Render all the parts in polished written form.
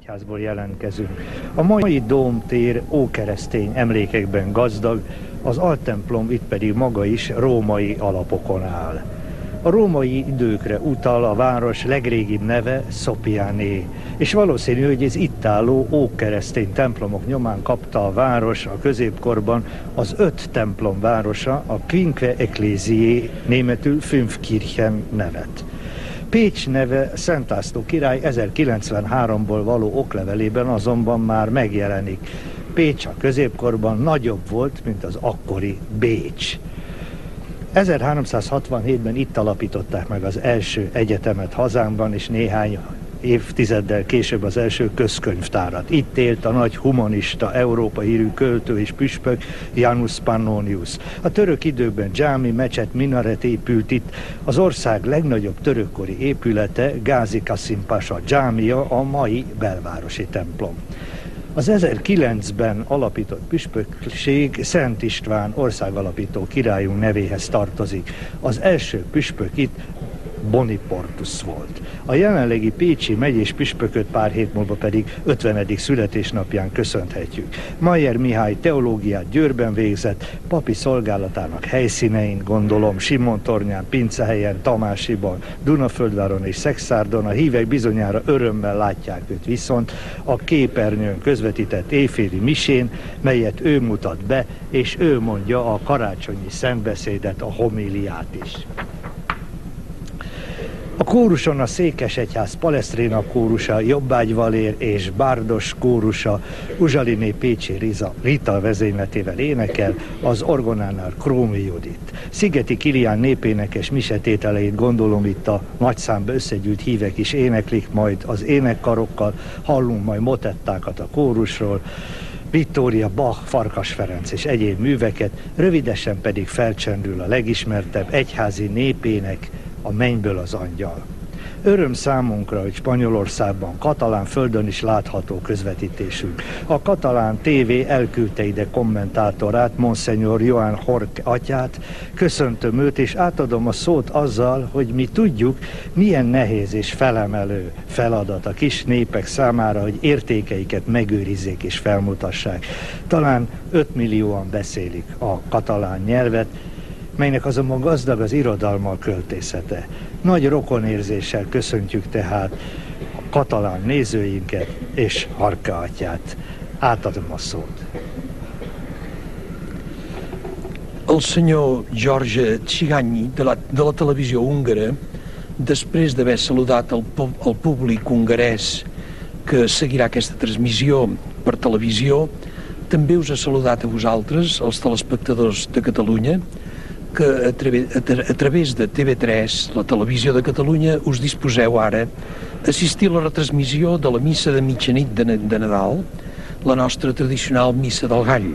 Székesegyházból jelentkezünk. A mai dómtér ókeresztény emlékekben gazdag, az altemplom itt pedig maga is római alapokon áll. A római időkre utal a város legrégibb neve Sophiané, és valószínű, hogy ez itt álló ókeresztény templomok nyomán kapta a város a középkorban az 5 templom városa, a Quinque Ecclesiae, németül Fünfkirchen nevet. Pécs neve Szent László király 1093-ból való oklevelében azonban már megjelenik. Pécs a középkorban nagyobb volt, mint az akkori Bécs. 1367-ben itt alapították meg az első egyetemet hazánkban, és néhány évtizeddel később az első közkönyvtárat. Itt élt a nagy humanista, Európa hírű költő és püspök Janus Pannonius. A török időkben dzsámi, mecset, minaret épült itt. Az ország legnagyobb törökkori épülete Gázi Kasim Pasa dzsámia, a mai belvárosi templom. Az 1009-ben alapított püspökség Szent István országalapító királyunk nevéhez tartozik. Az első püspök itt Boniportus volt. A jelenlegi pécsi megyés püspököt pár hét múlva pedig 50. születésnapján köszönhetjük. Mayer Mihály teológiát Győrben végzett, papi szolgálatának helyszínein, gondolom Simontornyán, Pincehelyen, Tamásiban, Dunaföldváron és Szexárdon a hívek bizonyára örömmel látják őt viszont a képernyőn közvetített éjféli misén, melyet ő mutat be, és ő mondja a karácsonyi szentbeszédet, a homíliát is. A kóruson a Székesegyház Palestrina kórusa, Jobbágy Valér és Bárdos kórusa Uzsaliné Pécsi Rita vezényletével énekel, az orgonánál Krómi Judit. Szigeti Kilián népénekes misetételeit gondolom itt a nagy számba összegyűlt hívek is éneklik, majd az énekkarokkal hallunk majd motettákat a kórusról, Viktória, Bach, Farkas Ferenc és egyéb műveket, rövidesen pedig felcsendül a legismertebb egyházi népének, a Mennyből az angyal. Öröm számunkra, hogy Spanyolországban, katalán földön is látható közvetítésünk. A katalán TV elküldte ide kommentátorát, Monseñor Joan Hork atyát, köszöntöm őt, és átadom a szót azzal, hogy mi tudjuk, milyen nehéz és felemelő feladat a kis népek számára, hogy értékeiket megőrizzék és felmutassák. Talán 5 millióan beszélik a katalán nyelvet, melynek azonban gazdag az irodalma, a költészete. Nagy rokonérzéssel köszöntjük tehát a katalán nézőinket és Harka atyát. Átadom a szót. El senyor George Tsigányi de la televisió húngara, després d'haver saludat el públic hongarès que seguirà aquesta transmissió per televisió, també us ha saludat a vosaltres, els telespectadors de Catalunya, que a través de TV3, la televisió de Catalunya, us disposeu ara a assistir a la retransmissió de la missa de mitjanit de Nadal, la nostra tradicional missa del gall.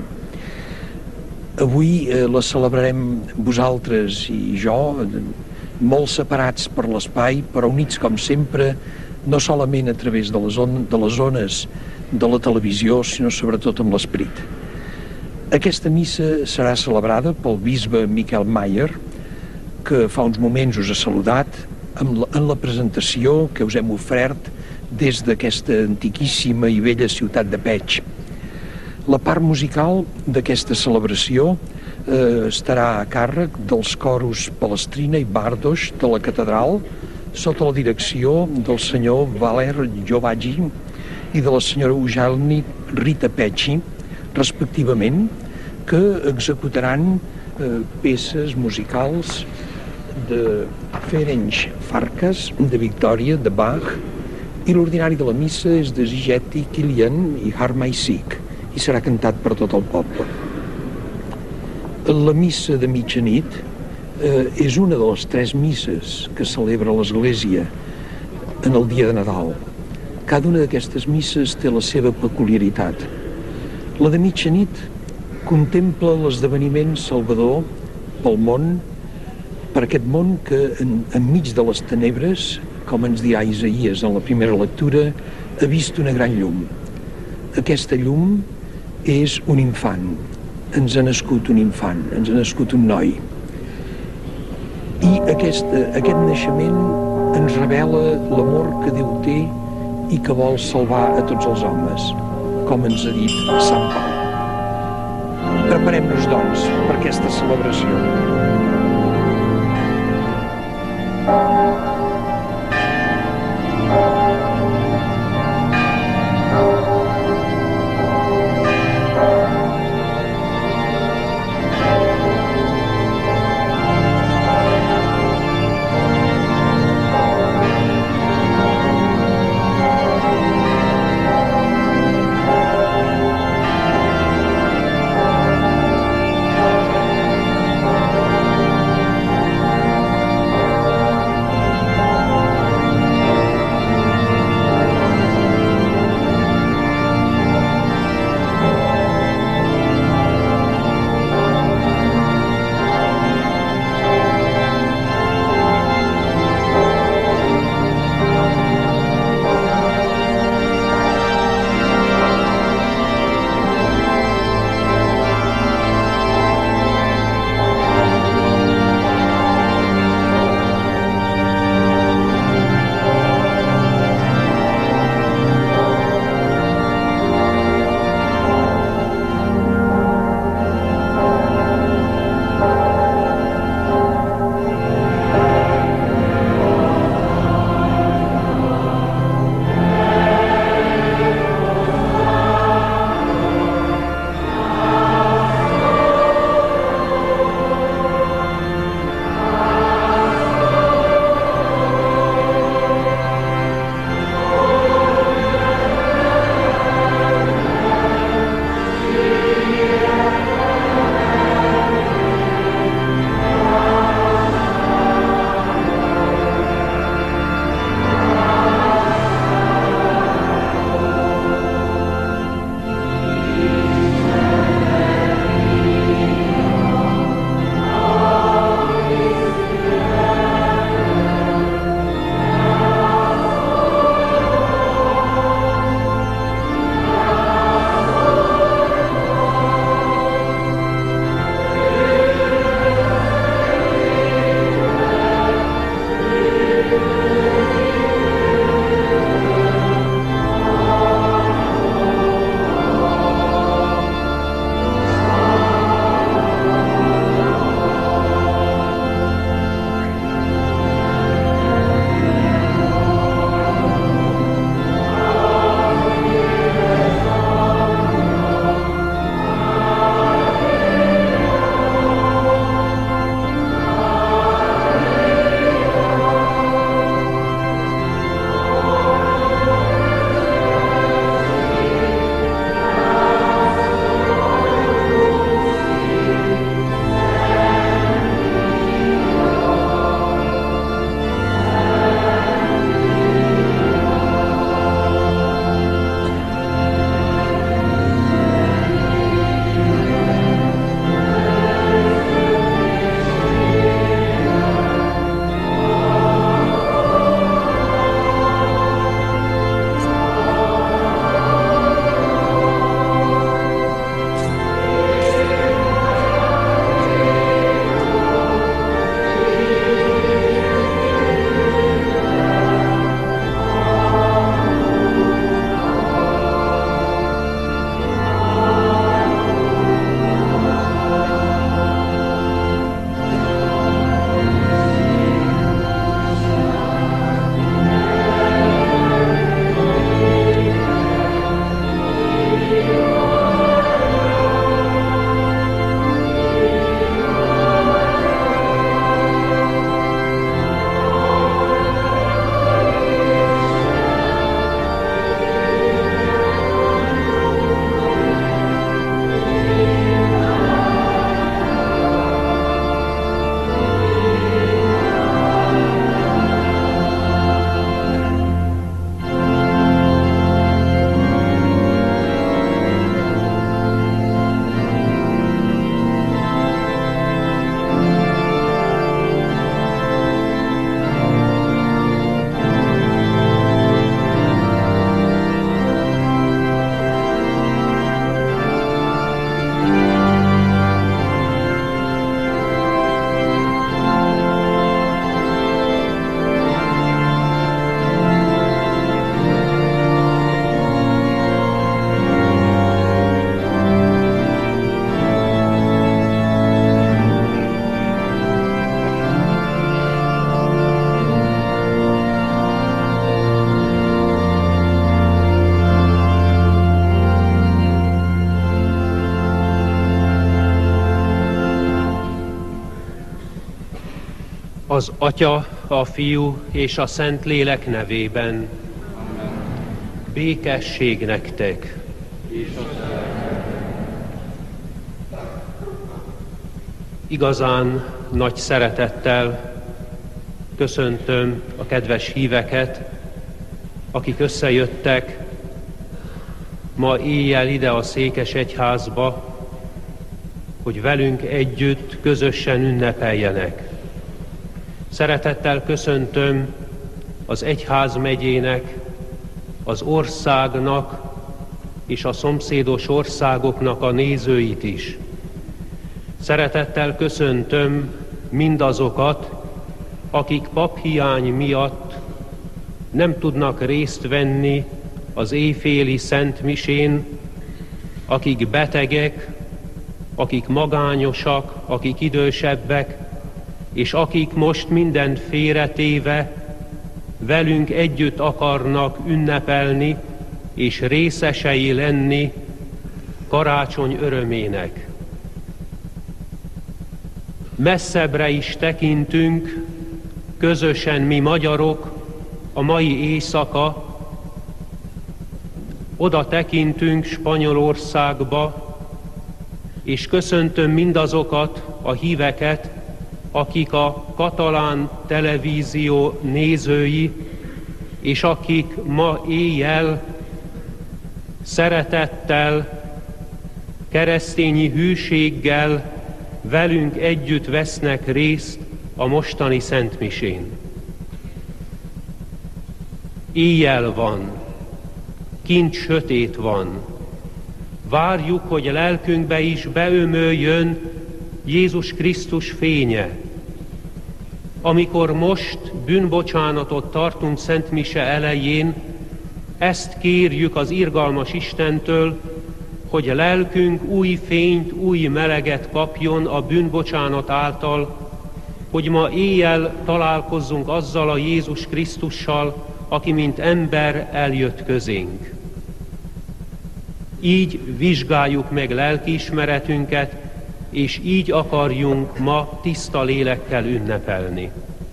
Avui la celebrarem vosaltres i jo, molt separats per l'espai, però units com sempre, no solament a través de les ones de la televisió, sinó sobretot amb l'esperit. Aquesta missa serà celebrada pel bisbe Miquel Mayer, que fa uns moments us ha saludat, en la presentació que us hem ofert des d'aquesta antiquíssima i bella ciutat de Pécs. La part musical d'aquesta celebració estarà a càrrec dels coros Palestrina i Bárdos de la catedral, sota la direcció del senyor Valer Jobbágy i de la senyora Uzsaliné Rita Pécsi, respectivament, que executaran peces musicals de Ferenc Farkas, de Victòria, de Bach, i l'ordinari de la missa és de Szigeti Kilian i Harmaisik, i serà cantat per tot el poble. La missa de mitjanit és una de les 3 misses que celebra l'Església en el dia de Nadal. Cada una d'aquestes misses té la seva peculiaritat. La de mitjanit contempla l'esdeveniment salvador pel món, per aquest món que enmig de les tenebres, com ens dirà Isaïes en la primera lectura, ha vist una gran llum. Aquesta llum és un infant. Ens ha nascut un infant, ens ha nascut un noi. I aquest naixement ens revela l'amor que Déu té i que vol salvar a tots els homes, com ens ha dit Sant Pau. Preparem-nos, doncs, per aquesta celebració. Az Atya, a Fiú és a Szentlélek nevében. Békesség nektek! Igazán nagy szeretettel köszöntöm a kedves híveket, akik összejöttek ma éjjel ide a Székesegyházba, hogy velünk együtt közösen ünnepeljenek. Szeretettel köszöntöm az egyházmegyének, az országnak és a szomszédos országoknak a nézőit is. Szeretettel köszöntöm mindazokat, akik paphiány miatt nem tudnak részt venni az éjféli szentmisén, akik betegek, akik magányosak, akik idősebbek, és akik most mindent félretéve velünk együtt akarnak ünnepelni és részesei lenni karácsony örömének. Messzebbre is tekintünk, közösen mi magyarok, a mai éjszaka, oda tekintünk Spanyolországba, és köszöntöm mindazokat a híveket, akik a katalán televízió nézői, és akik ma éjjel szeretettel, keresztényi hűséggel velünk együtt vesznek részt a mostani szentmisén. Éjjel van, kint sötét van. Várjuk, hogy lelkünkbe is beömöljön Jézus Krisztus fénye. Amikor most bűnbocsánatot tartunk szentmise elején, ezt kérjük az irgalmas Istentől, hogy lelkünk új fényt, új meleget kapjon a bűnbocsánat által, hogy ma éjjel találkozzunk azzal a Jézus Krisztussal, aki mint ember eljött közénk. Így vizsgáljuk meg lelkiismeretünket, és így akarjunk ma tiszta lélekkel ünnepelni.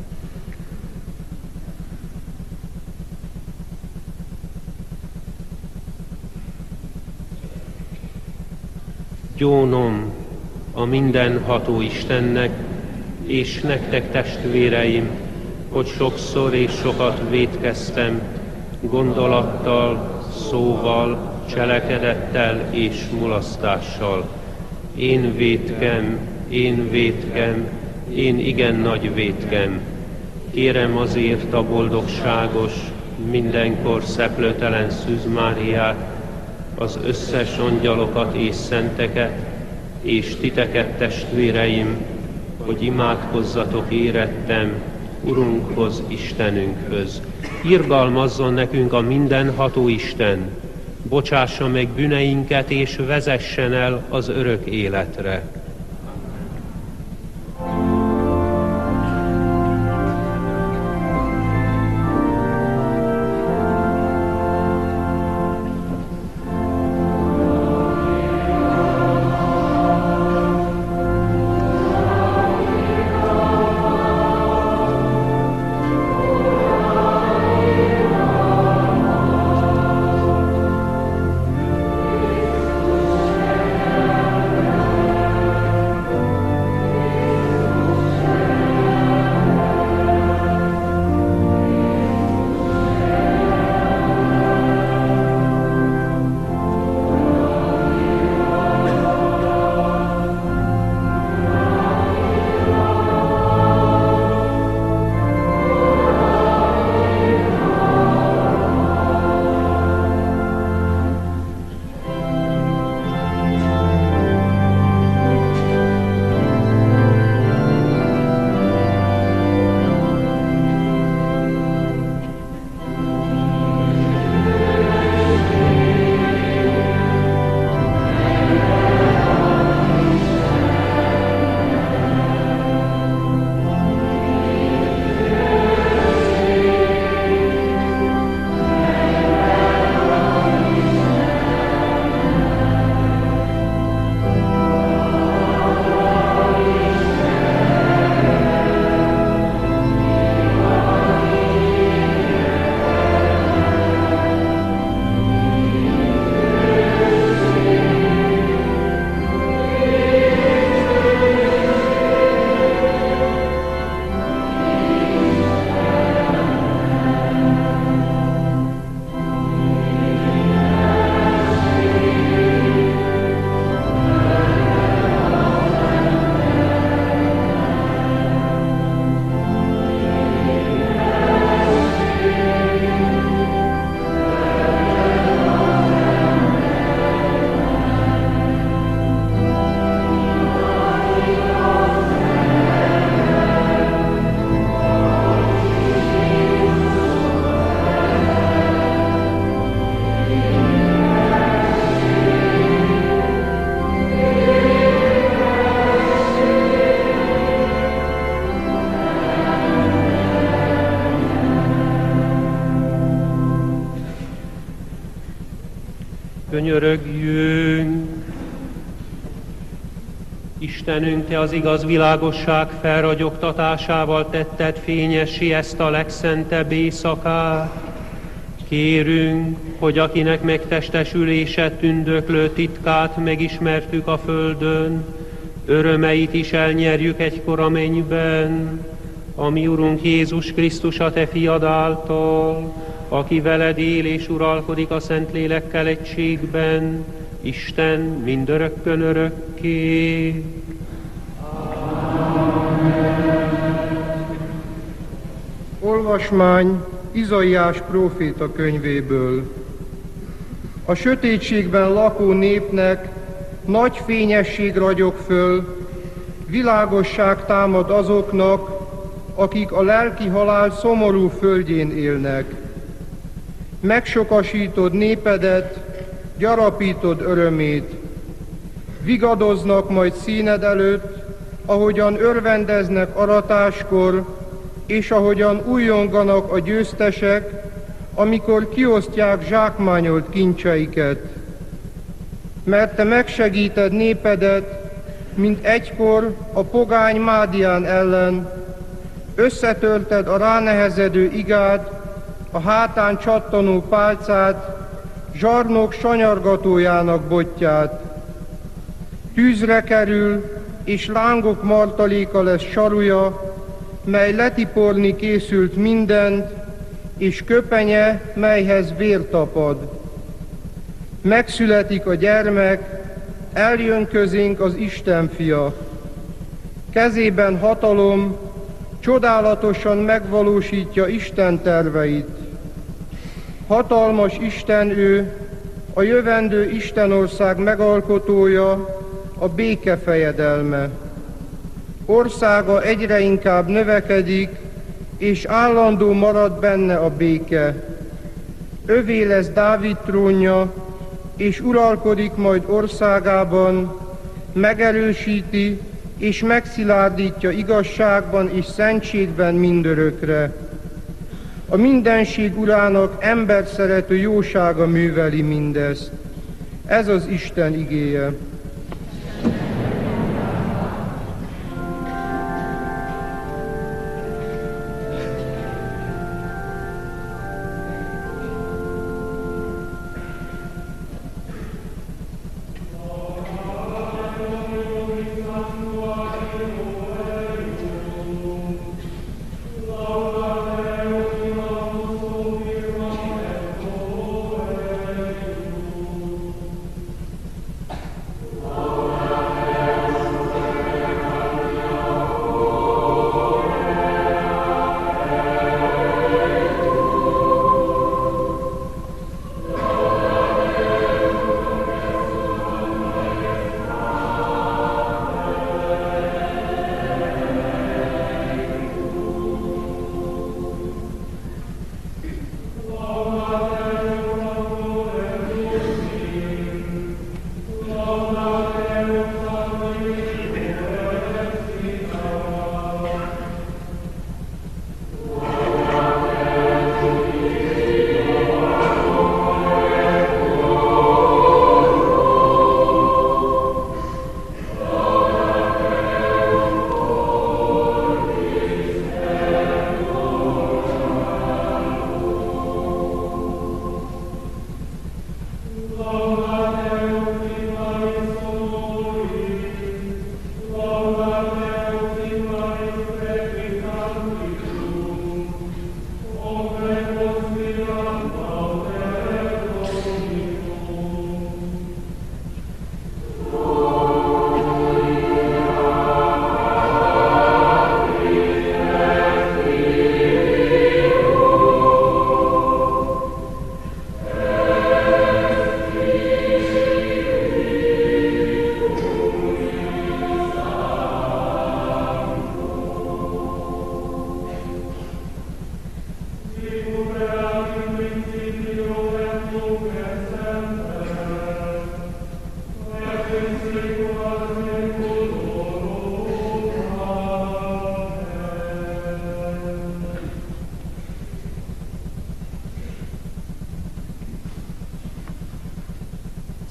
Gyónom a mindenható Istennek, és nektek, testvéreim, hogy sokszor és sokat vétkeztem, gondolattal, szóval, cselekedettel és mulasztással. Én vétkem, én igen nagy vétkem. Kérem azért a boldogságos, mindenkor szeplőtelen Szűz Máriát, az összes angyalokat és szenteket, és titeket, testvéreim, hogy imádkozzatok érettem Urunkhoz, Istenünkhöz. Irgalmazzon nekünk a mindenható Isten, bocsássa meg bűneinket, és vezessen el az örök életre. könyörögjünk. Istenünk, Te az igaz világosság felragyogtatásával tetted fényessé ezt a legszentebb éjszakát. Kérünk, hogy akinek megtestesülése tündöklő titkát megismertük a földön, örömeit is elnyerjük egykor a mennyben, a mi Urunk Jézus Krisztus a Te fiad által, aki veled él és uralkodik a Szentlélekkel egységben, Isten mindörökkön örökké. Olvasmány Izaiás próféta könyvéből. A sötétségben lakó népnek nagy fényesség ragyog föl, világosság támad azoknak, akik a lelki halál szomorú földjén élnek. Megsokasítod népedet, gyarapítod örömét. Vigadoznak majd színed előtt, ahogyan örvendeznek aratáskor, és ahogyan újjonganak a győztesek, amikor kiosztják zsákmányolt kincseiket. Mert Te megsegíted népedet, mint egykor a pogány Mádián ellen, összetörted a ránehezedő igát, a hátán csattanó pálcát, zsarnok sanyargatójának botját. Tűzre kerül, és lángok martaléka lesz saruja, mely letiporni készült mindent, és köpenye, melyhez vér tapad. Megszületik a gyermek, eljön közénk az Isten fia. Kezében hatalom, csodálatosan megvalósítja Isten terveit. Hatalmas Isten ő, a jövendő Istenország megalkotója, a béke fejedelme. Országa egyre inkább növekedik, és állandó marad benne a béke. Övé lesz Dávid trónja, és uralkodik majd országában, megerősíti és megszilárdítja igazságban és szentségben mindörökre. A mindenség urának emberszerető jósága műveli mindezt. Ez az Isten igéje.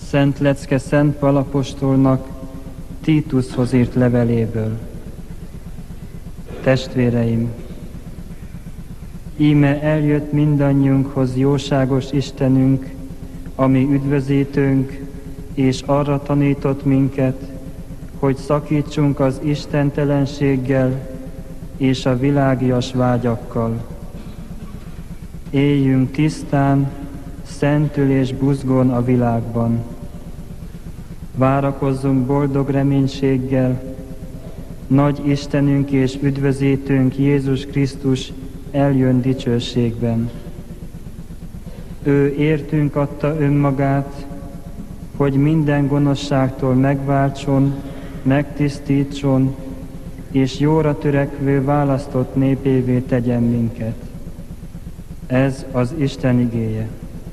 Szent Lecke Szent Pál apostolnak Títuszhoz írt leveléből. Testvéreim, íme eljött mindannyiunkhoz jóságos Istenünk, ami üdvözítőnk, és arra tanított minket, hogy szakítsunk az istentelenséggel és a világias vágyakkal. Éljünk tisztán, szentül és buzgón a világban. Várakozzunk boldog reménységgel, nagy Istenünk és üdvözítőnk Jézus Krisztus eljön dicsőségben. Ő értünk adta önmagát, hogy minden gonoszságtól megváltson, megtisztítson, és jóra törekvő választott népévé tegyen minket. Ez az Isten igéje.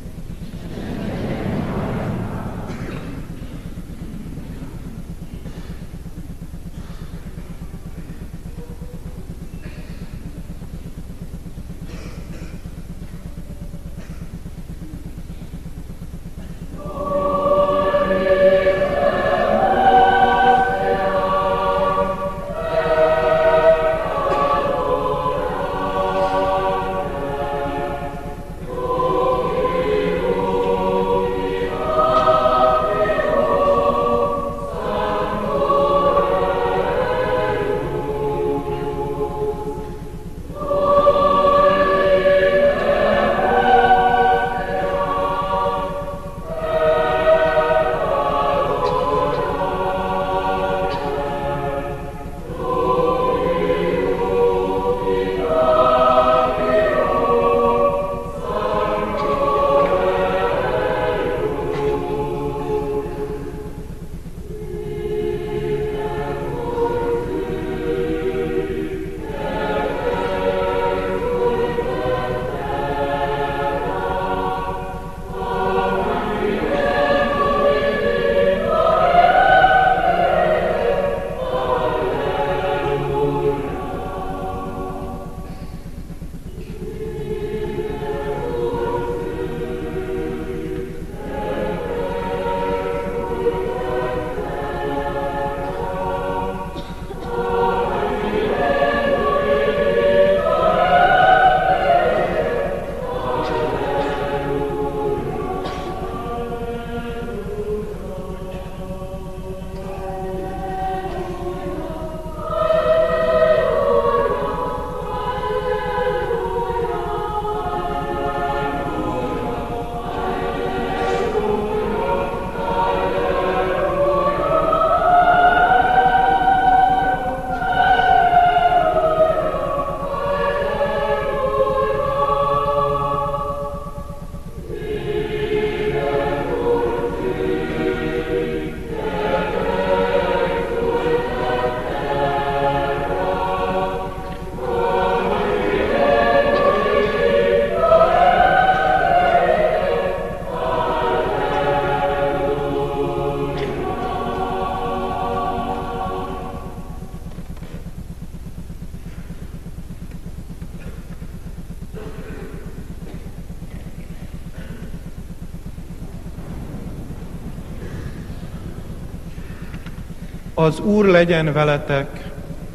Az Úr legyen veletek!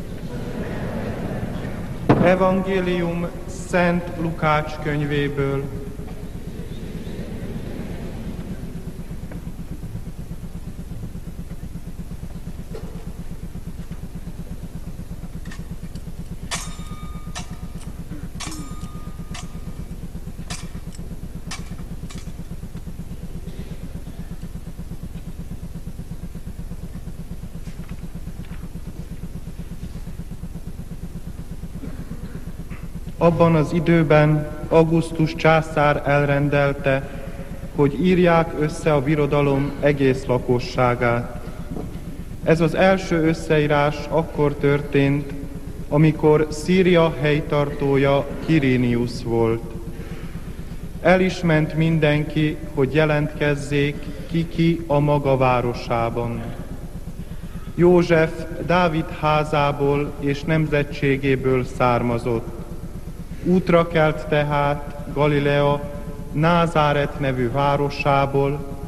Evangélium Szent Lukács könyvéből. Abban az időben Augustus császár elrendelte, hogy írják össze a birodalom egész lakosságát. Ez az első összeírás akkor történt, amikor Szíria helytartója Kirénius volt. El is ment mindenki, hogy jelentkezzék ki a maga városában. József Dávid házából és nemzetségéből származott. Útra kelt tehát Galilea Názáret nevű városából,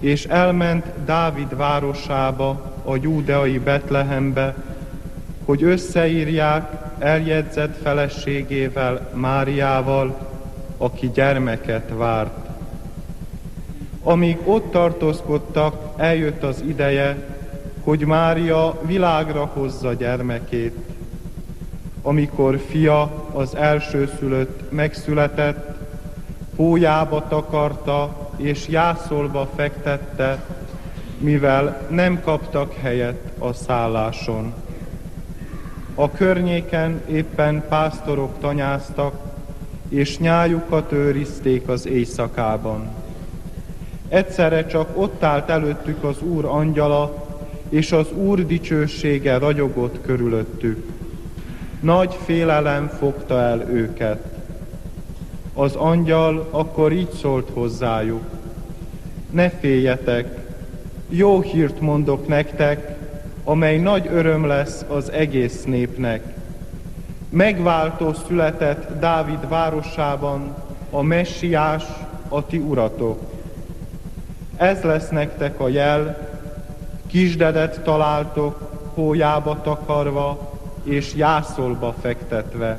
és elment Dávid városába, a júdeai Betlehembe, hogy összeírják eljegyzett feleségével, Máriával, aki gyermeket várt. Amíg ott tartózkodtak, eljött az ideje, hogy Mária világra hozza gyermekét. Amikor fia, az elsőszülött megszületett, pólyába takarta és jászolba fektette, mivel nem kaptak helyet a szálláson. A környéken éppen pásztorok tanyáztak, és nyájukat őrizték az éjszakában. Egyszerre csak ott állt előttük az Úr angyala, és az Úr dicsősége ragyogott körülöttük. Nagy félelem fogta el őket. Az angyal akkor így szólt hozzájuk: ne féljetek, jó hírt mondok nektek, amely nagy öröm lesz az egész népnek. Megváltó született Dávid városában, a Messiás, a ti uratok. Ez lesz nektek a jel: kisdedet találtok, pólyába takarva és jászolba fektetve.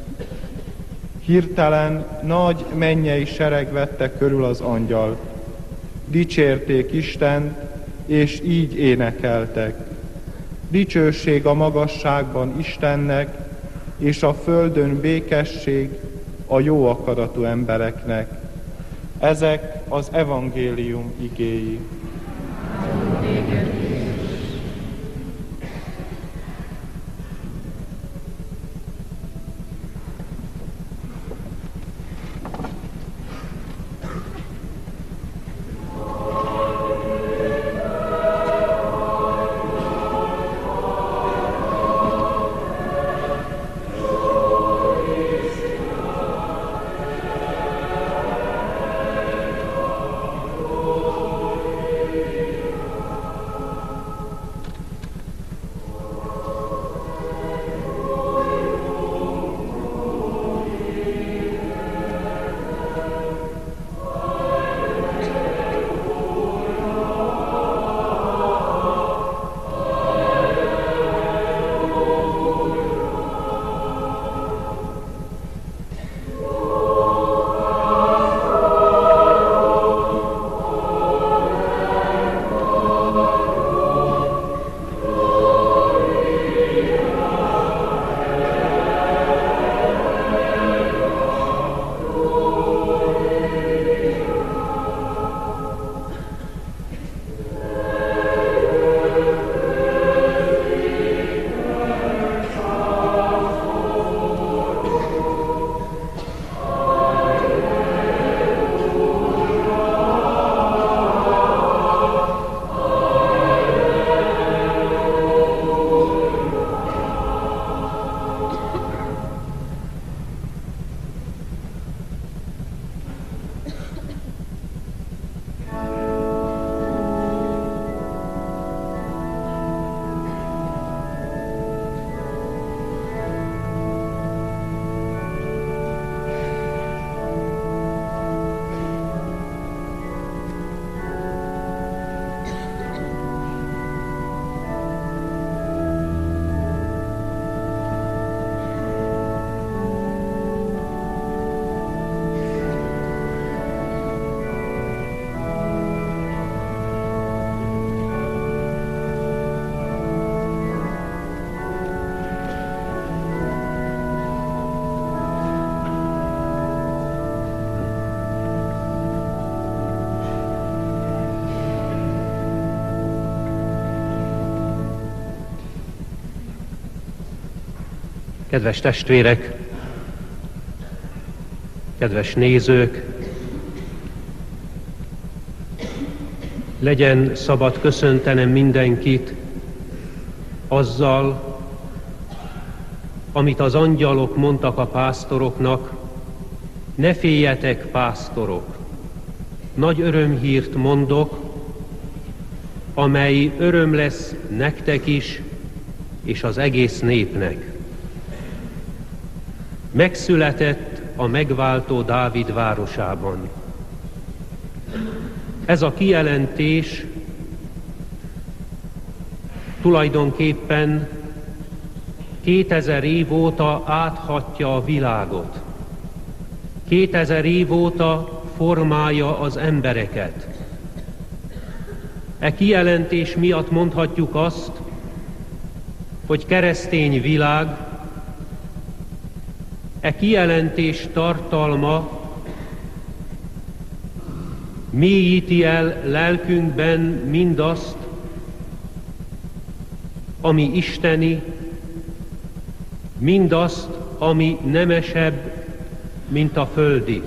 Hirtelen nagy mennyei sereg vette körül az angyalt. Dicsérték Istent, és így énekeltek: dicsőség a magasságban Istennek, és a földön békesség a jó akaratú embereknek. Ezek az evangélium igéi. Kedves testvérek, kedves nézők, legyen szabad köszöntenem mindenkit azzal, amit az angyalok mondtak a pásztoroknak: ne féljetek, pásztorok, nagy örömhírt mondok, amely öröm lesz nektek is, és az egész népnek. Megszületett a megváltó Dávid városában. Ez a kijelentés tulajdonképpen 2000 év óta áthatja a világot. 2000 év óta formálja az embereket. E kijelentés miatt mondhatjuk azt, hogy keresztény világ, e kijelentés tartalma mélyíti el lelkünkben mindazt, ami isteni, mindazt, ami nemesebb, mint a földi.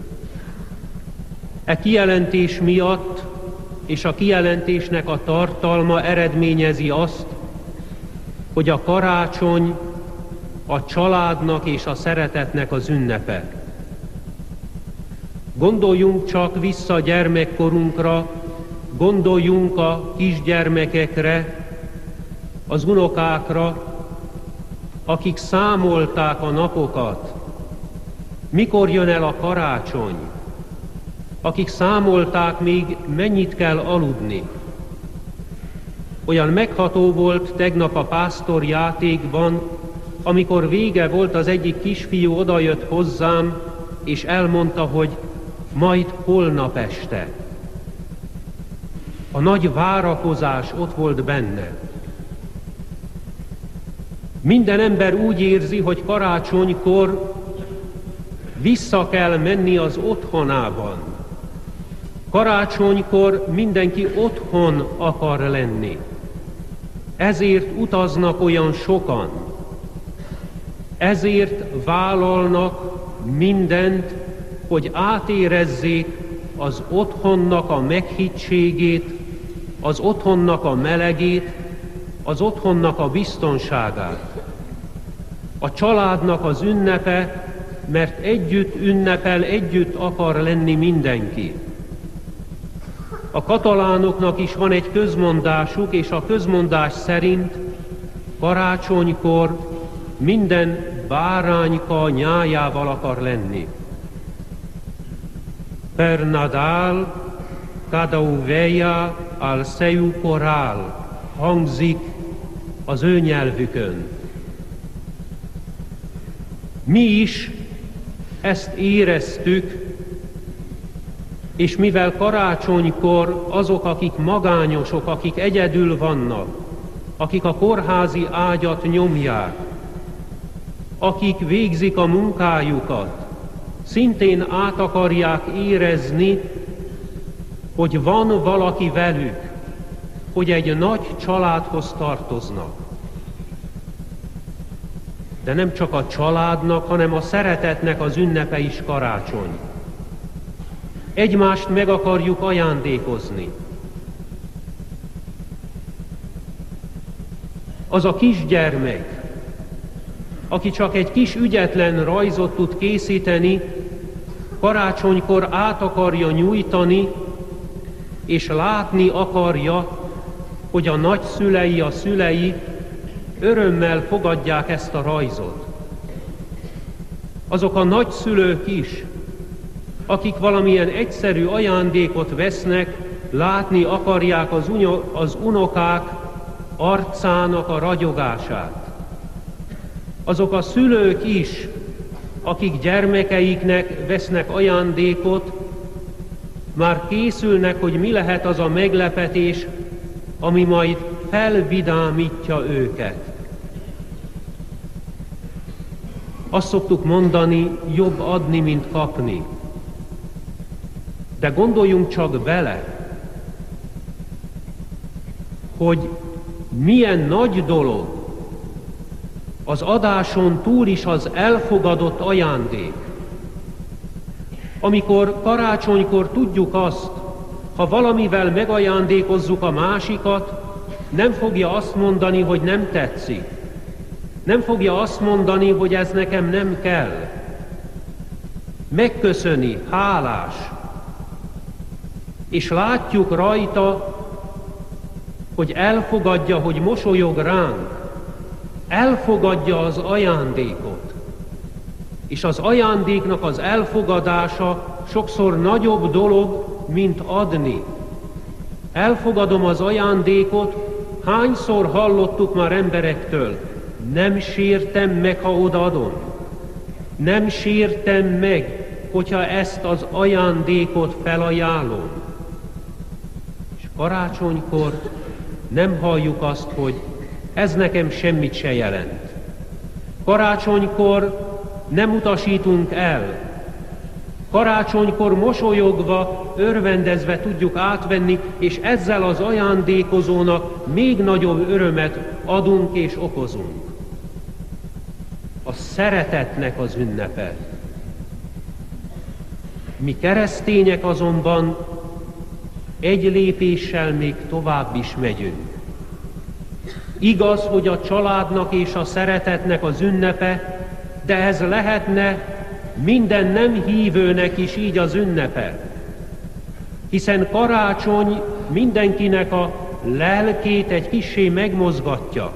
E kijelentés miatt és a kijelentésnek a tartalma eredményezi azt, hogy a karácsony a családnak és a szeretetnek az ünnepe. Gondoljunk csak vissza gyermekkorunkra, gondoljunk a kisgyermekekre, az unokákra, akik számolták a napokat, mikor jön el a karácsony, akik számolták még mennyit kell aludni. Olyan megható volt tegnap a pásztorjátékban, amikor vége volt, az egyik kisfiú odajött hozzám, és elmondta, hogy majd holnap este. A nagy várakozás ott volt benne. Minden ember úgy érzi, hogy karácsonykor vissza kell menni az otthonában. Karácsonykor mindenki otthon akar lenni. Ezért utaznak olyan sokan. Ezért vállalnak mindent, hogy átérezzék az otthonnak a meghittségét, az otthonnak a melegét, az otthonnak a biztonságát. A családnak az ünnepe, mert együtt ünnepel, együtt akar lenni mindenki. A katalánoknak is van egy közmondásuk, és a közmondás szerint karácsonykor minden bárányka nyájával akar lenni. Per Nadal, cada oveja al seu corral hangzik az ő nyelvükön. Mi is ezt éreztük, és mivel karácsonykor azok, akik magányosok, akik egyedül vannak, akik a kórházi ágyat nyomják, akik végzik a munkájukat, szintén át akarják érezni, hogy van valaki velük, hogy egy nagy családhoz tartoznak. De nem csak a családnak, hanem a szeretetnek az ünnepe is karácsony. Egymást meg akarjuk ajándékozni. Az a kisgyermek, aki csak egy kis ügyetlen rajzot tud készíteni, karácsonykor át akarja nyújtani, és látni akarja, hogy a nagyszülei, a szülei örömmel fogadják ezt a rajzot. Azok a nagyszülők is, akik valamilyen egyszerű ajándékot vesznek, látni akarják az unokák arcának a ragyogását. Azok a szülők is, akik gyermekeiknek vesznek ajándékot, már készülnek, hogy mi lehet az a meglepetés, ami majd felvidámítja őket. Azt szoktuk mondani, jobb adni, mint kapni. De gondoljunk csak bele, hogy milyen nagy dolog az adáson túl is az elfogadott ajándék. Amikor karácsonykor tudjuk azt, ha valamivel megajándékozzuk a másikat, nem fogja azt mondani, hogy nem tetszik. Nem fogja azt mondani, hogy ez nekem nem kell. Megköszöni, hálás. És látjuk rajta, hogy elfogadja, hogy mosolyog ránk. Elfogadja az ajándékot. És az ajándéknak az elfogadása sokszor nagyobb dolog, mint adni. Elfogadom az ajándékot, hányszor hallottuk már emberektől, nem sértem meg, ha odaadom. Nem sértem meg, hogyha ezt az ajándékot felajánlom. És karácsonykor nem halljuk azt, hogy ez nekem semmit se jelent. Karácsonykor nem utasítunk el. Karácsonykor mosolyogva, örvendezve tudjuk átvenni, és ezzel az ajándékozónak még nagyobb örömet adunk és okozunk. A szeretetnek az ünnepe. Mi keresztények azonban egy lépéssel még tovább is megyünk. Igaz, hogy a családnak és a szeretetnek az ünnepe, de ez lehetne minden nem hívőnek is így az ünnepe. Hiszen karácsony mindenkinek a lelkét egy kissé megmozgatja.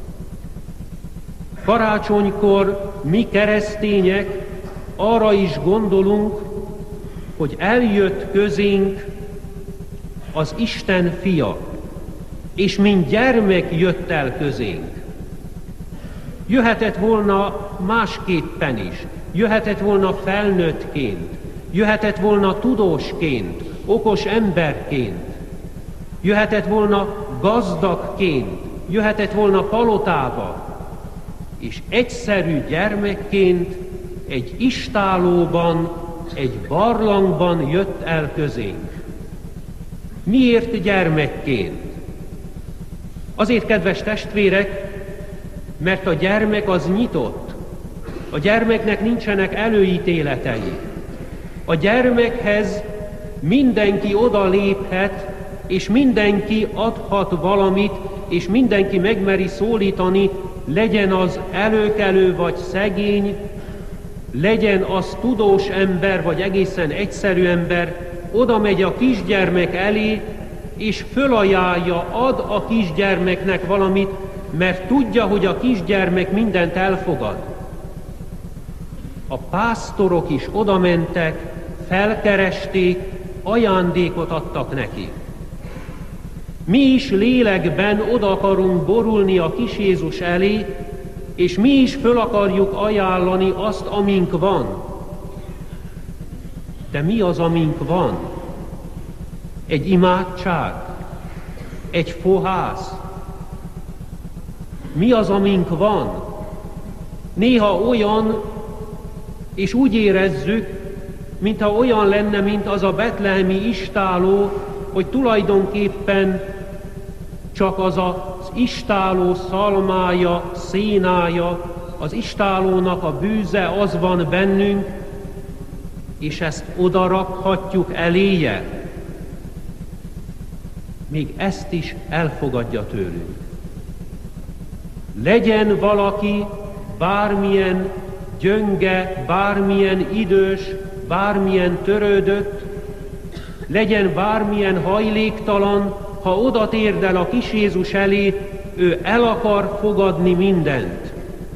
Karácsonykor mi keresztények arra is gondolunk, hogy eljött közénk az Isten fia, és mint gyermek jött el közénk. Jöhetett volna másképpen is, jöhetett volna felnőttként, jöhetett volna tudósként, okos emberként, jöhetett volna gazdagként, jöhetett volna palotába, és egyszerű gyermekként egy istállóban, egy barlangban jött el közénk. Miért gyermekként? Azért, kedves testvérek, mert a gyermek az nyitott. A gyermeknek nincsenek előítéletei. A gyermekhez mindenki oda léphet, és mindenki adhat valamit, és mindenki megmeri szólítani, legyen az előkelő vagy szegény, legyen az tudós ember, vagy egészen egyszerű ember, oda megy a kisgyermek elé, és fölajánlja, ad a kisgyermeknek valamit, mert tudja, hogy a kisgyermek mindent elfogad. A pásztorok is odamentek, felkeresték, ajándékot adtak neki. Mi is lélekben oda akarunk borulni a kis Jézus elé, és mi is föl akarjuk ajánlani azt, amink van. De mi az, amink van? Egy imádság? Egy fohász? Mi az, amink van? Néha olyan, és úgy érezzük, mintha olyan lenne, mint az a betlehemi istálló, hogy tulajdonképpen csak az az istálló szalmája, szénája, az istállónak a bűze, az van bennünk, és ezt odarakhatjuk eléje. Még ezt is elfogadja tőlünk. Legyen valaki bármilyen gyönge, bármilyen idős, bármilyen törődött, legyen bármilyen hajléktalan, ha oda térdel a kis Jézus elé, ő el akar fogadni mindent.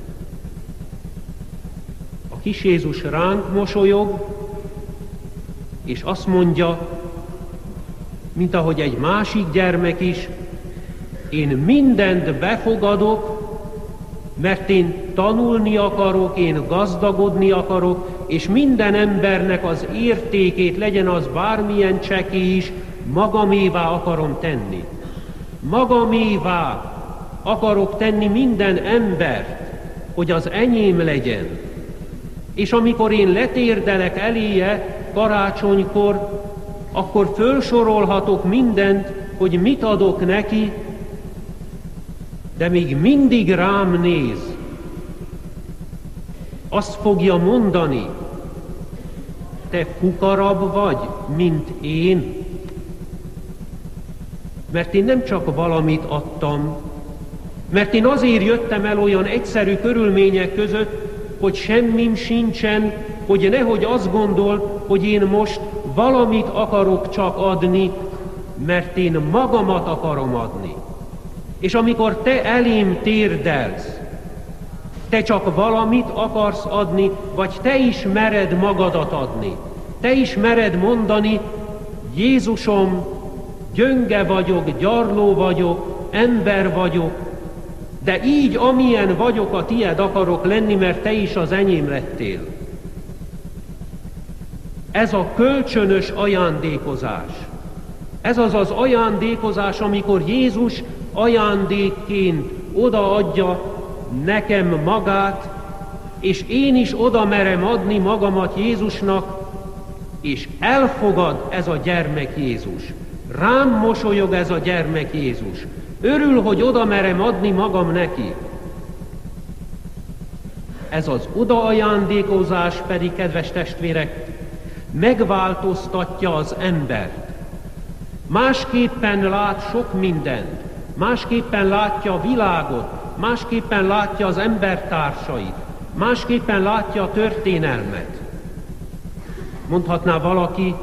A kis Jézus ránk mosolyog, és azt mondja, mint ahogy egy másik gyermek is, én mindent befogadok, mert én tanulni akarok, én gazdagodni akarok, és minden embernek az értékét, legyen az bármilyen csekély is, magamévá akarom tenni. Magamévá akarok tenni minden embert, hogy az enyém legyen. És amikor én letérdelek eléje karácsonykor, akkor fölsorolhatok mindent, hogy mit adok neki, de még mindig rám néz. Azt fogja mondani, te fukarabb vagy, mint én, mert én nem csak valamit adtam, mert én azért jöttem el olyan egyszerű körülmények között, hogy semmim sincsen, hogy nehogy azt gondol, hogy én most valamit akarok csak adni, mert én magamat akarom adni. És amikor te elém térdelsz, te csak valamit akarsz adni, vagy te is mered magadat adni. Te is mered mondani, Jézusom, gyönge vagyok, gyarló vagyok, ember vagyok, de így, amilyen vagyok, a tied akarok lenni, mert te is az enyém lettél. Ez a kölcsönös ajándékozás. Ez az az ajándékozás, amikor Jézus ajándékként odaadja nekem magát, és én is oda merem adni magamat Jézusnak, és elfogad ez a gyermek Jézus. Rám mosolyog ez a gyermek Jézus. Örül, hogy oda merem adni magam neki. Ez az odaajándékozás pedig, kedves testvérek, megváltoztatja az embert. Másképpen lát sok mindent, másképpen látja a világot, másképpen látja az embertársait, másképpen látja a történelmet. Mondhatná valaki,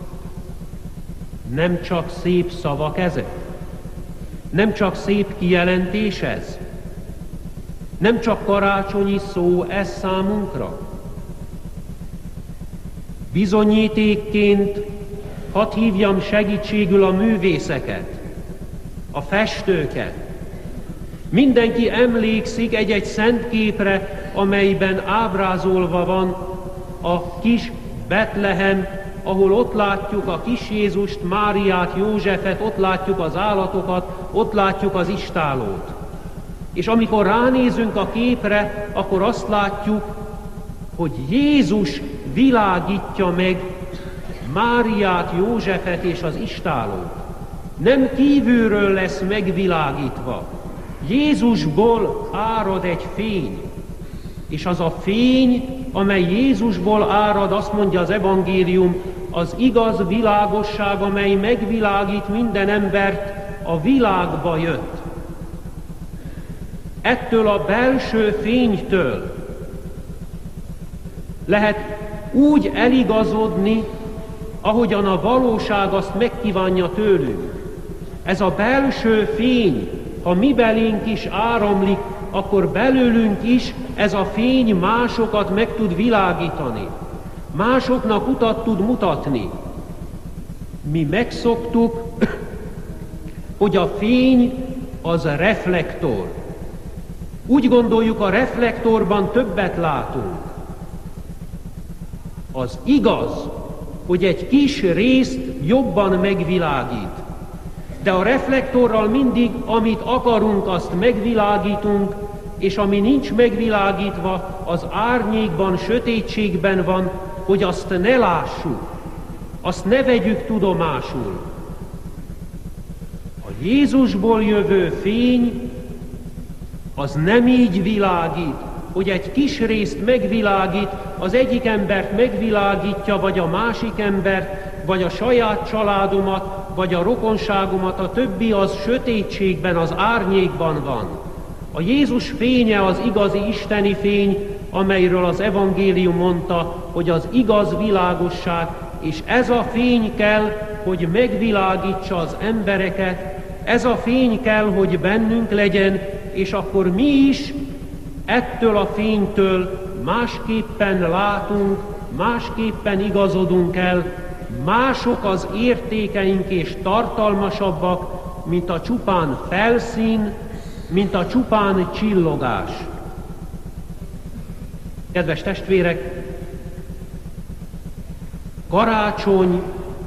nem csak szép szavak ezek, nem csak szép kijelentés ez, nem csak karácsonyi szó ez számunkra. Bizonyítékként hadd hívjam segítségül a művészeket, a festőket. Mindenki emlékszik egy-egy szent képre, amelyben ábrázolva van a kis Betlehem, ahol ott látjuk a kis Jézust, Máriát, Józsefet, ott látjuk az állatokat, ott látjuk az istállót. És amikor ránézünk a képre, akkor azt látjuk, hogy Jézus világítja meg Máriát, Józsefet és az istállót. Nem kívülről lesz megvilágítva. Jézusból árad egy fény, és az a fény, amely Jézusból árad, azt mondja az evangélium, az igaz világosság, amely megvilágít minden embert, a világba jött. Ettől a belső fénytől lehet úgy eligazodni, ahogyan a valóság azt megkívánja tőlünk. Ez a belső fény, ha mi belénk is áramlik, akkor belőlünk is ez a fény másokat meg tud világítani. Másoknak utat tud mutatni. Mi megszoktuk, hogy a fény az reflektor. Úgy gondoljuk, a reflektorban többet látunk. Az igaz, hogy egy kis részt jobban megvilágít. De a reflektorral mindig, amit akarunk, azt megvilágítunk, és ami nincs megvilágítva, az árnyékban, sötétségben van, hogy azt ne lássuk, azt ne vegyük tudomásul. A Jézusból jövő fény az nem így világít, hogy egy kis részt megvilágít, az egyik embert megvilágítja, vagy a másik embert, vagy a saját családomat, vagy a rokonságomat, a többi az sötétségben, az árnyékban van. A Jézus fénye az igazi isteni fény, amelyről az evangélium mondta, hogy az igaz világosság, és ez a fény kell, hogy megvilágítsa az embereket, ez a fény kell, hogy bennünk legyen, és akkor mi is ettől a fénytől másképpen látunk, másképpen igazodunk el, mások az értékeink és tartalmasabbak, mint a csupán felszín, mint a csupán csillogás. Kedves testvérek, karácsony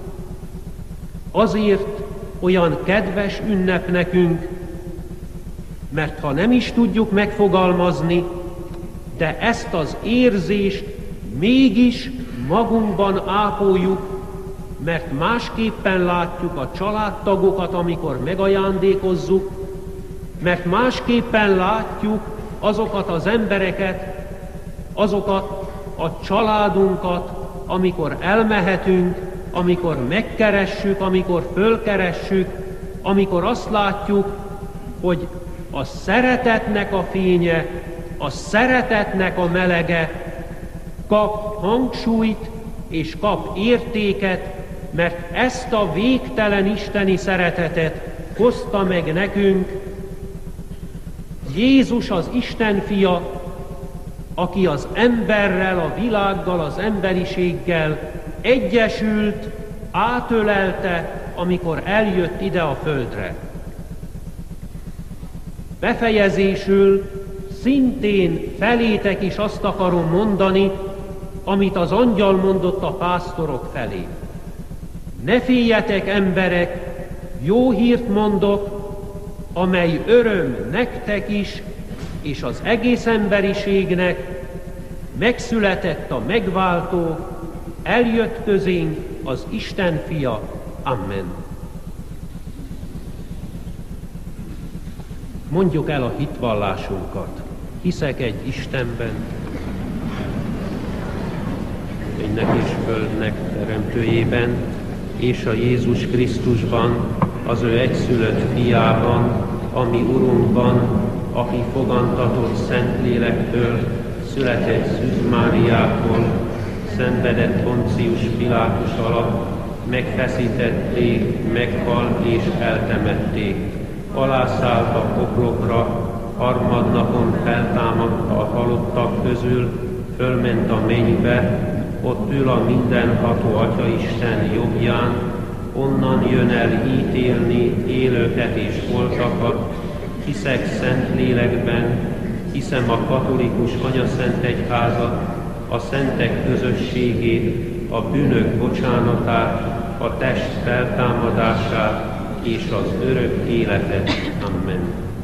azért olyan kedves ünnep nekünk, mert ha nem is tudjuk megfogalmazni, de ezt az érzést mégis magunkban ápoljuk, mert másképpen látjuk a családtagokat, amikor megajándékozzuk, mert másképpen látjuk azokat az embereket, azokat a családunkat, amikor elmehetünk, amikor megkeressük, amikor fölkeressük, amikor azt látjuk, hogy a szeretetnek a fénye, a szeretetnek a melege kap hangsúlyt és kap értéket, mert ezt a végtelen isteni szeretetet hozta meg nekünk Jézus az Isten fia, aki az emberrel, a világgal, az emberiséggel egyesült, átölelte, amikor eljött ide a földre. Befejezésül szintén felétek is azt akarom mondani, amit az angyal mondott a pásztorok felé. Ne féljetek, emberek, jó hírt mondok, amely öröm nektek is, és az egész emberiségnek. Megszületett a megváltó, eljött közénk az Isten fia. Amen. Mondjuk el a hitvallásunkat. Hiszek egy Istenben, mennek és földnek teremtőjében, és a Jézus Krisztusban, az ő egyszülött fiában, ami Urunkban, aki fogantatott Szentlélektől, született Szűz Máriától, szenvedett Poncius Pilátus alatt, megfeszítették, meghalt és eltemették. Alászállt a poklokra, harmadnapon feltámadta a halottak közül, fölment a mennybe, ott ül a mindenható Atyaisten jobbján, onnan jön el ítélni élőket és holtakat. Hiszek Szentlélekben, hiszem a katolikus anyaszent egyházat, a szentek közösségét, a bűnök bocsánatát, a test feltámadását és az örök életet. Amen.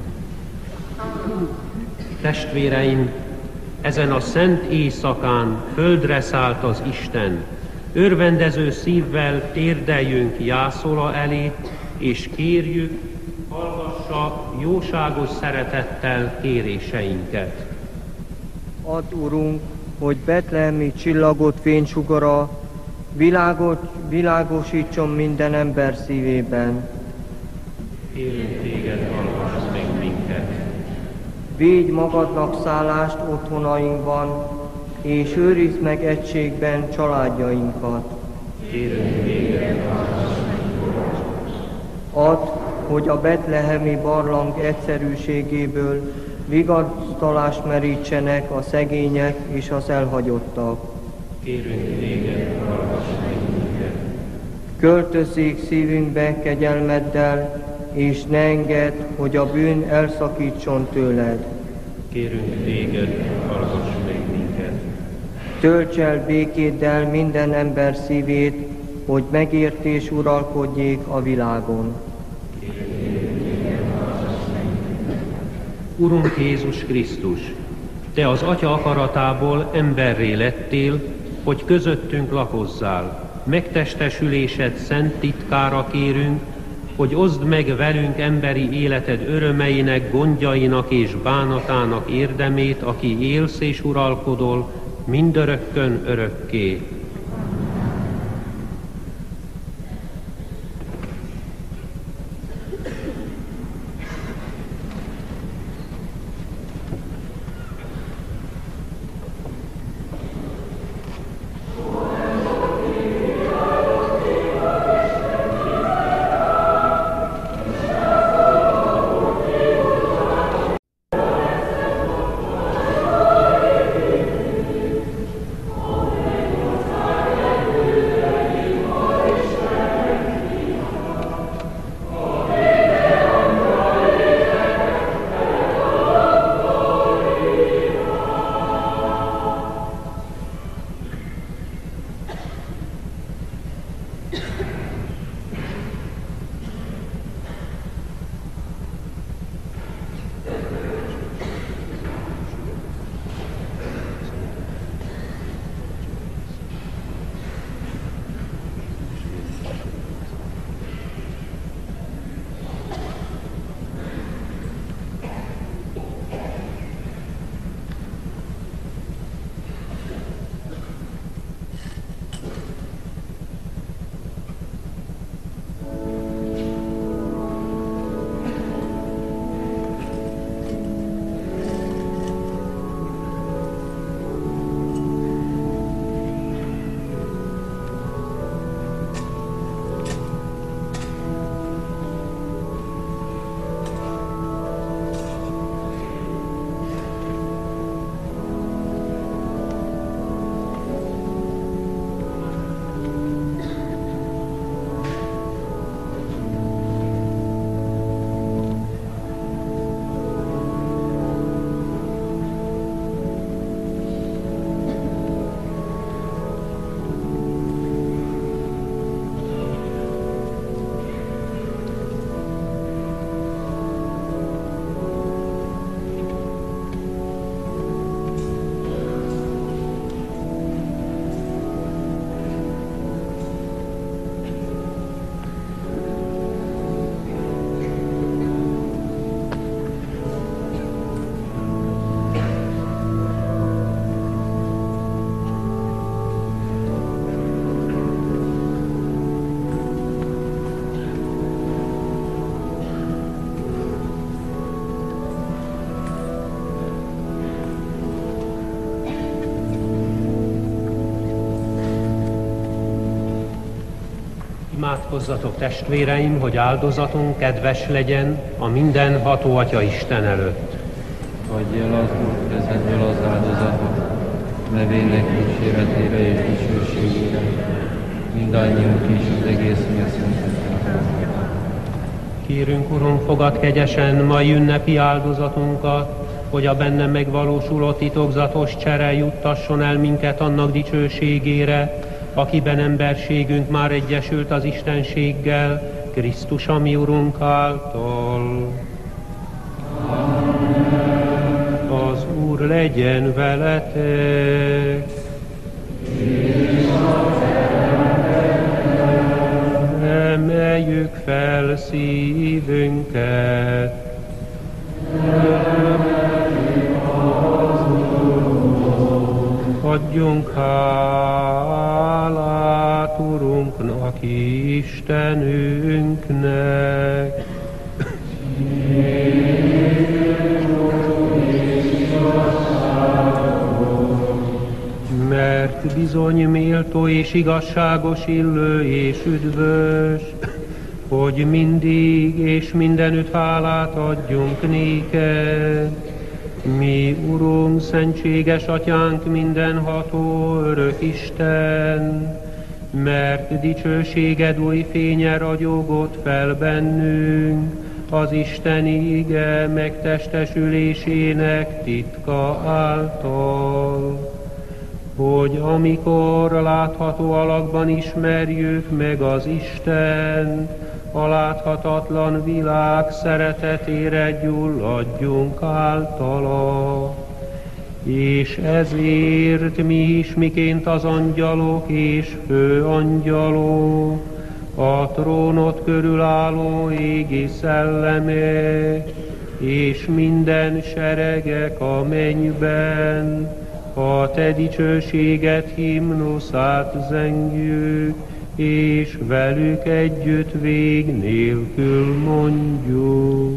Testvéreim, ezen a szent éjszakán földre szállt az Isten. Örvendező szívvel térdeljünk Jászola elé, és kérjük, hallgassa jóságos szeretettel kéréseinket. Add, Urunk, hogy betlehemi csillagot fénysugara világosítson minden ember szívében. Kérünk téged, hallgass meg minket. Védj magadnak szállást otthonainkban, és őrizd meg egységben családjainkat. Kérünk téged, hallgass meg. Add, hogy a betlehemi barlang egyszerűségéből vigasztalást merítsenek a szegények és az elhagyottak. Kérünk téged, hallgass meg minket. Költözzék szívünkbe kegyelmeddel, és ne engedd, hogy a bűn elszakítson tőled. Kérünk téged, hallgass meg minket. Tölts el békéddel minden ember szívét, hogy megértés uralkodjék a világon. Urunk Jézus Krisztus, Te az Atya akaratából emberré lettél, hogy közöttünk lakozzál. Megtestesülésed szent titkára kérünk, hogy oszd meg velünk emberi életed örömeinek, gondjainak és bánatának érdemét, aki élsz és uralkodol, mindörökkön örökké. Imádkozzatok, testvéreim, hogy áldozatunk kedves legyen a mindenható Atya Isten előtt. Adj el az Úr kezedből az áldozatot, nevének kíséretére és dicsőségére, mindannyiunk és az egész mélyszentetlen. Kérünk, Urunk, fogad kegyesen mai ünnepi áldozatunkat, hogy a benne megvalósuló titokzatos csere juttasson el minket annak dicsőségére, akiben emberségünk már egyesült az Istenséggel, Krisztus a mi Urunk által. Az Úr legyen veletek! Emeljük fel szívünket! Adjunk hálát Urunknak, Istenünknek! Mert bizony méltó és igazságos, illő és üdvös, hogy mindig és mindenütt hálát adjunk néked. Mi, Urunk, szentséges Atyánk, mindenható, örök Isten, mert dicsőséged új fénye ragyogott fel bennünk, az Isteni ige megtestesülésének titka által, hogy amikor látható alakban ismerjük meg az Istent, a láthatatlan világ szeretetére gyulladjunk általa. És ezért mi is, miként az angyalok és főangyalok, a trónot körül álló égi szellemek, és minden seregek a mennyben, a te dicsőséget himnuszát zengjük, és velük együtt vég nélkül mondjuk.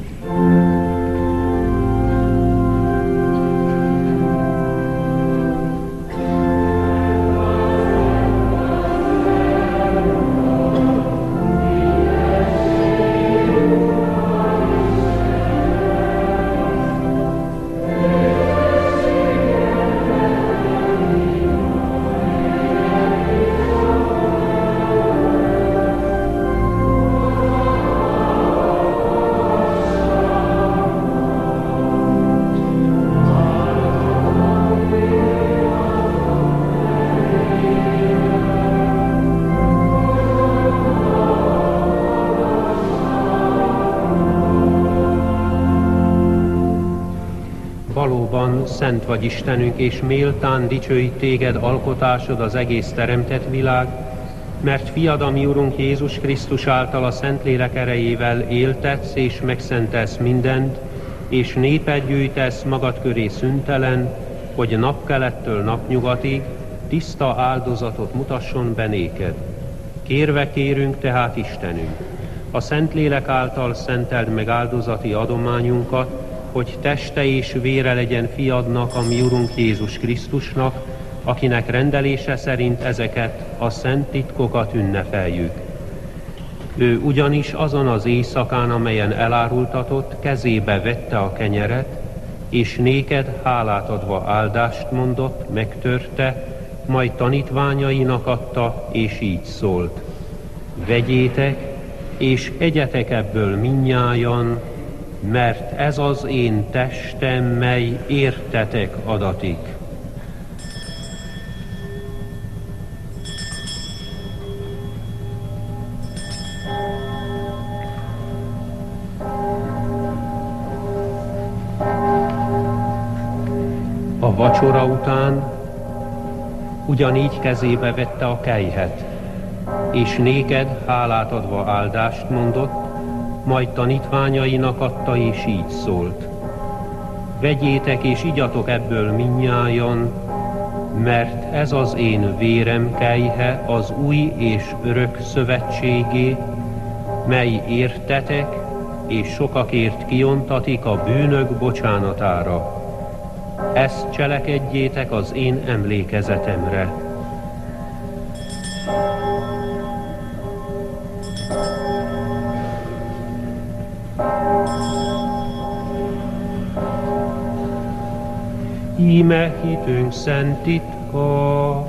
Valóban szent vagy Istenünk, és méltán dicsőít téged alkotásod az egész teremtett világ, mert fiad, a mi Urunk Jézus Krisztus által a Szentlélek erejével éltetsz és megszentelsz mindent, és népet gyűjtesz magad köré szüntelen, hogy napkelettől napnyugatig tiszta áldozatot mutasson be néked. Kérve kérünk tehát, Istenünk, a Szentlélek által szenteld meg áldozati adományunkat, hogy teste és vére legyen fiadnak, a mi Urunk Jézus Krisztusnak, akinek rendelése szerint ezeket a szent titkokat ünnepeljük. Ő ugyanis azon az éjszakán, amelyen elárultatott, kezébe vette a kenyeret, és néked hálát adva áldást mondott, megtörte, majd tanítványainak adta, és így szólt: vegyétek, és egyetek ebből mindnyájan, mert ez az én testem, mely értetek adatik. A vacsora után ugyanígy kezébe vette a kelyhet, és néked hálát adva áldást mondott, majd tanítványainak adta, és így szólt: vegyétek és igyatok ebből mindnyájan, mert ez az én vérem kelyhe, az új és örök szövetségé, mely értetek és sokakért kiontatik a bűnök bocsánatára. Ezt cselekedjétek az én emlékezetemre. Íme hitünk szent titka.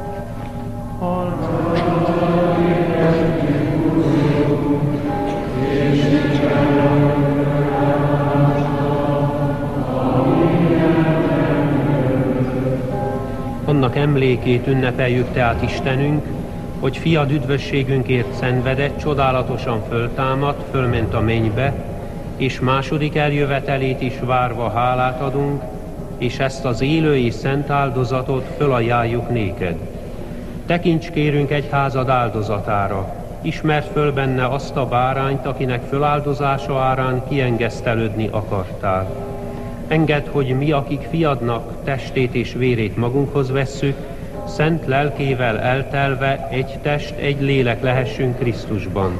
Annak emlékét ünnepeljük tehát Istenünk, hogy fiad üdvösségünkért szenvedett, csodálatosan föltámadt, fölment a mennybe, és második eljövetelét is várva hálát adunk, és ezt az élő és szent áldozatot fölajánljuk néked. Tekints kérünk egyházad áldozatára, ismerd föl benne azt a bárányt, akinek föláldozása árán kiengesztelődni akartál. Engedd, hogy mi, akik fiadnak testét és vérét magunkhoz vesszük, szent lelkével eltelve egy test, egy lélek lehessünk Krisztusban.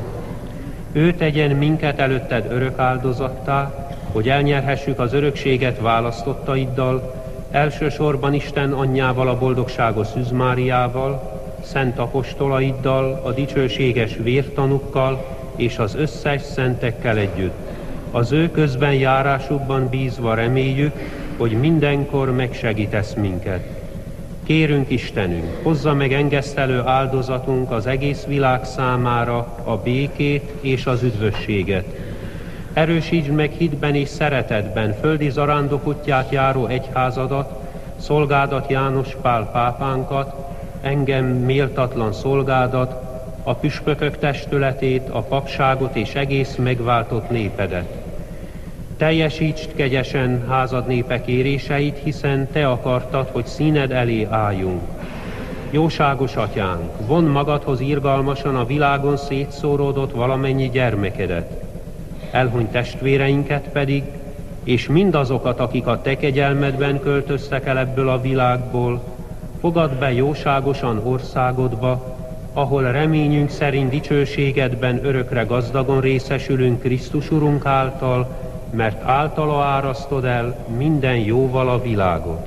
Ő tegyen minket előtted örök áldozattá, hogy elnyerhessük az örökséget választottaiddal, elsősorban Isten anyjával, a boldogságos Szűz Máriával, szent apostolaiddal, a dicsőséges vértanukkal és az összes szentekkel együtt. Az ő közben járásukban bízva reméljük, hogy mindenkor megsegítesz minket. Kérünk Istenünk, hozza meg engesztelő áldozatunk az egész világ számára a békét és az üdvösséget. Erősítsd meg hitben és szeretetben földi zarándok útját járó egyházadat, szolgádat János Pál pápánkat, engem méltatlan szolgádat, a püspökök testületét, a papságot és egész megváltott népedet. Teljesítsd kegyesen házad népe kéréseit, hiszen te akartad, hogy színed elé álljunk. Jóságos atyánk, vondd magadhoz irgalmasan a világon szétszóródott valamennyi gyermekedet. Elhuny testvéreinket pedig, és mindazokat, akik a te kegyelmedben költöztek el ebből a világból, fogadd be jóságosan országodba, ahol reményünk szerint dicsőségedben örökre gazdagon részesülünk Krisztus Urunk által, mert általa árasztod el minden jóval a világot.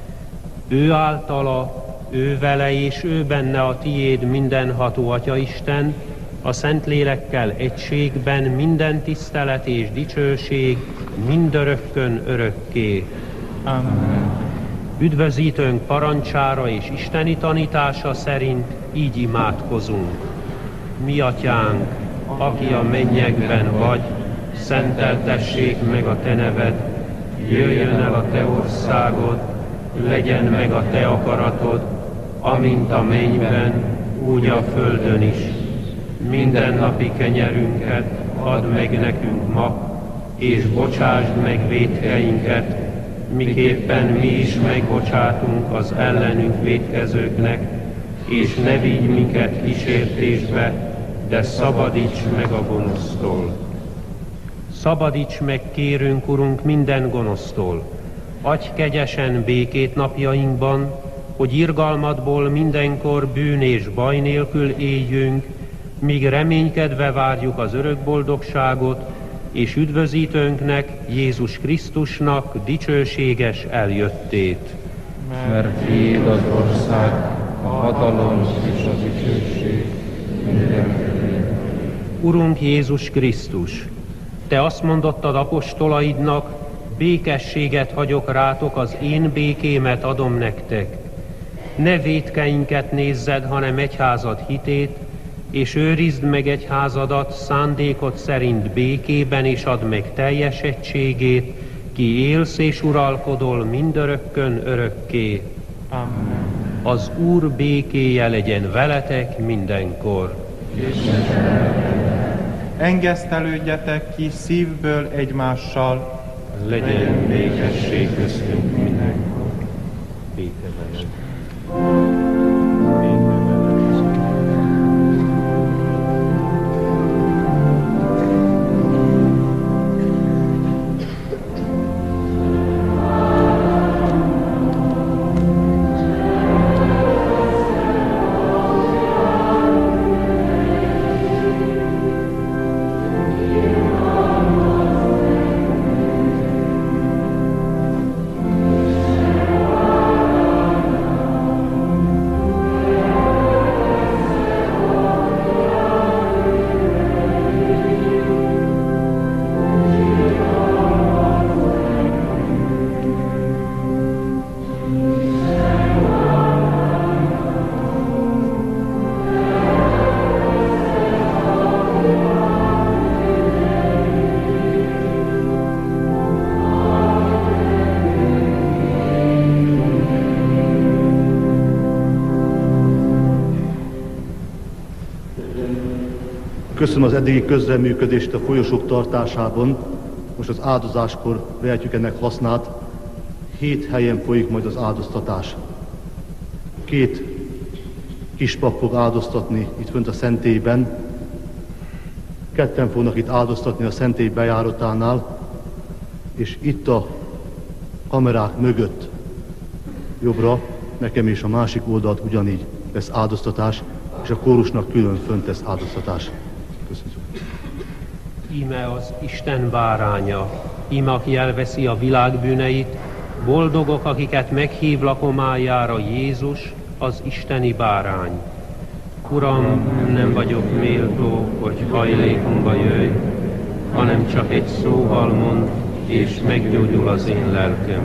Ő általa, ő vele és ő benne a tiéd mindenható Atyaisten, a Szentlélekkel egységben minden tisztelet és dicsőség mindörökkön örökké. Amen. Üdvözítőnk parancsára és isteni tanítása szerint így imádkozunk. Mi atyánk, aki a mennyekben vagy, szenteltessék meg a te neved, jöjjön el a te országod, legyen meg a te akaratod, amint a mennyben, úgy a földön is. Mindennapi kenyerünket add meg nekünk ma, és bocsásd meg vétkeinket, miképpen mi is megbocsátunk az ellenünk vétkezőknek, és ne vigy minket kísértésbe, de szabadíts meg a gonosztól. Szabadíts meg, kérünk, Urunk, minden gonosztól. Adj kegyesen békét napjainkban, hogy irgalmadból mindenkor bűn és baj nélkül éljünk, míg reménykedve várjuk az örök boldogságot, és üdvözítőnknek, Jézus Krisztusnak dicsőséges eljöttét. Mert tiéd az ország, a hatalom és a dicsőség mindenkinek. Urunk Jézus Krisztus, te azt mondottad apostolaidnak, békességet hagyok rátok, az én békémet adom nektek. Ne vétkeinket nézzed, hanem egyházad hitét, és őrizd meg egyházadat szándékod szerint békében, és add meg teljes egységét, ki élsz és uralkodol mindörökkön örökké. Amen. Az Úr békéje legyen veletek mindenkor. Engesztelődjetek ki szívből egymással. Legyen békesség köztünk mindenkor. Béke veled. köszönöm az eddigi közreműködést a folyosók tartásában. Most az áldozáskor vehetjük ennek hasznát. 7 helyen folyik majd az áldoztatás. 2 kispap fog áldoztatni itt fönt a szentélyben. 2 fognak itt áldoztatni a szentély bejáratánál, és itt a kamerák mögött jobbra, nekem és a másik oldalt ugyanígy lesz áldoztatás, és a kórusnak külön fönt lesz áldoztatás. Köszönjük. Íme az Isten báránya, íme aki elveszi a világ bűneit, boldogok, akiket meghív lakomájára Jézus, az isteni bárány. Uram, nem vagyok méltó, hogy hajlékunkba jöjj, hanem csak egy szóval mondd, és meggyógyul az én lelkem.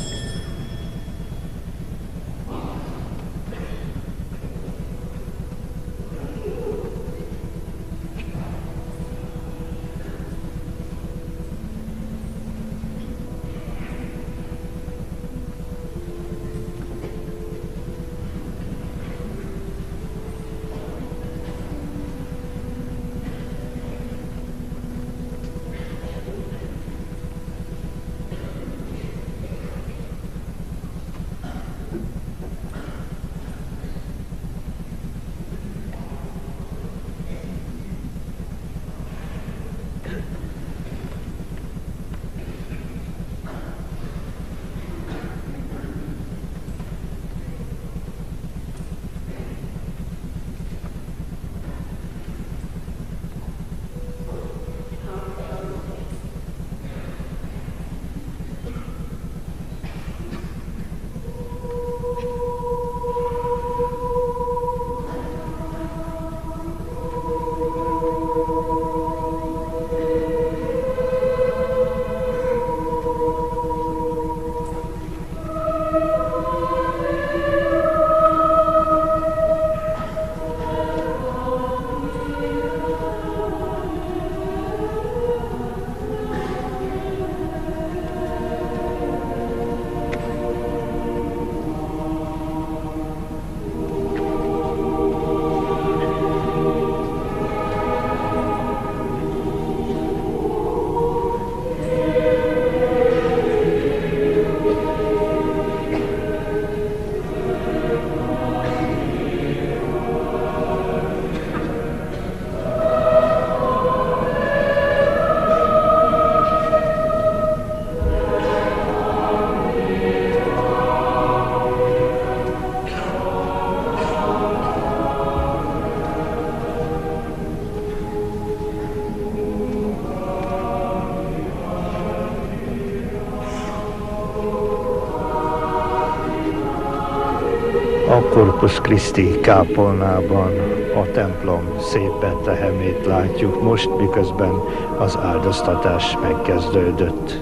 A Corpus Christi kápolnában a templom szép Betlehemét látjuk most, miközben az áldoztatás megkezdődött.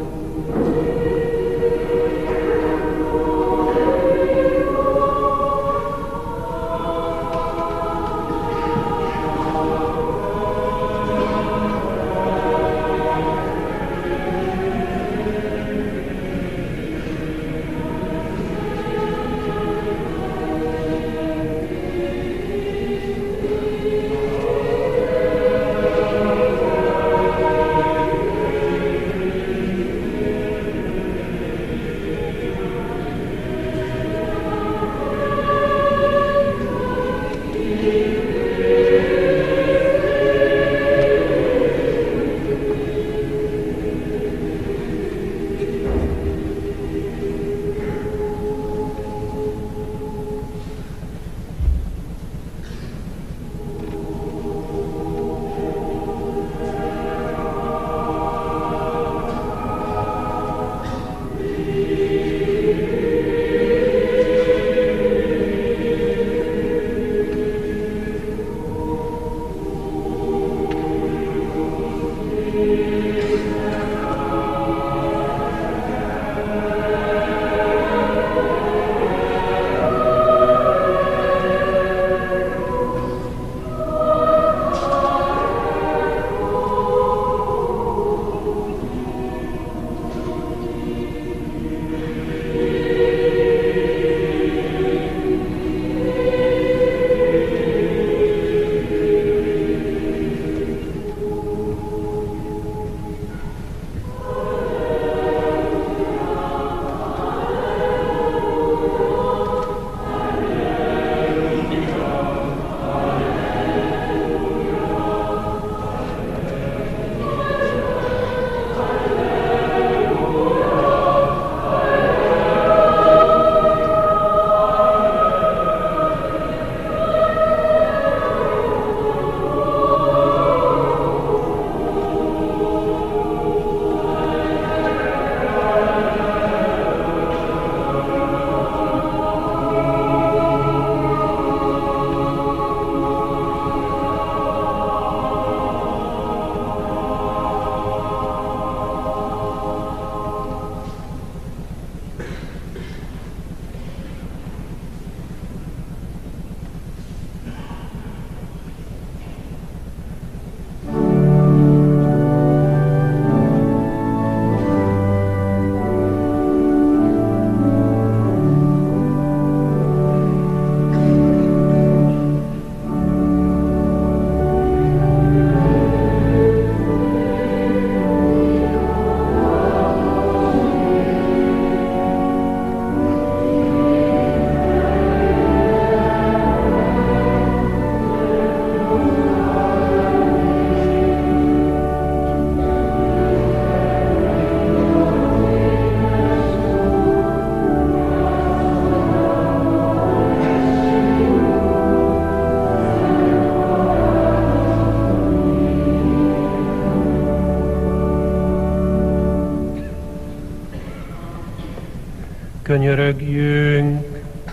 Könyörögjünk!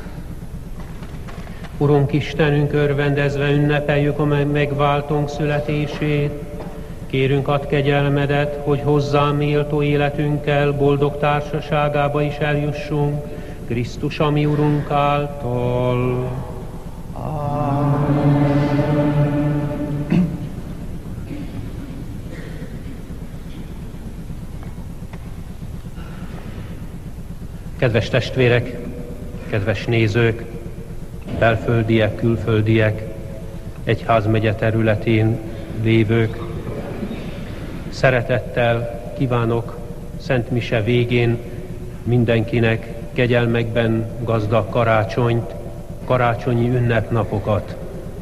Urunk Istenünk, örvendezve ünnepeljük a megváltónk születését. Kérünk, add kegyelmedet, hogy hozzám méltó életünkkel boldog társaságába is eljussunk, Krisztus, a mi Urunk által. Kedves testvérek, kedves nézők, belföldiek, külföldiek, egyházmegye területén lévők, szeretettel kívánok Szent Mise végén mindenkinek kegyelmekben gazdag karácsonyt, karácsonyi ünnepnapokat.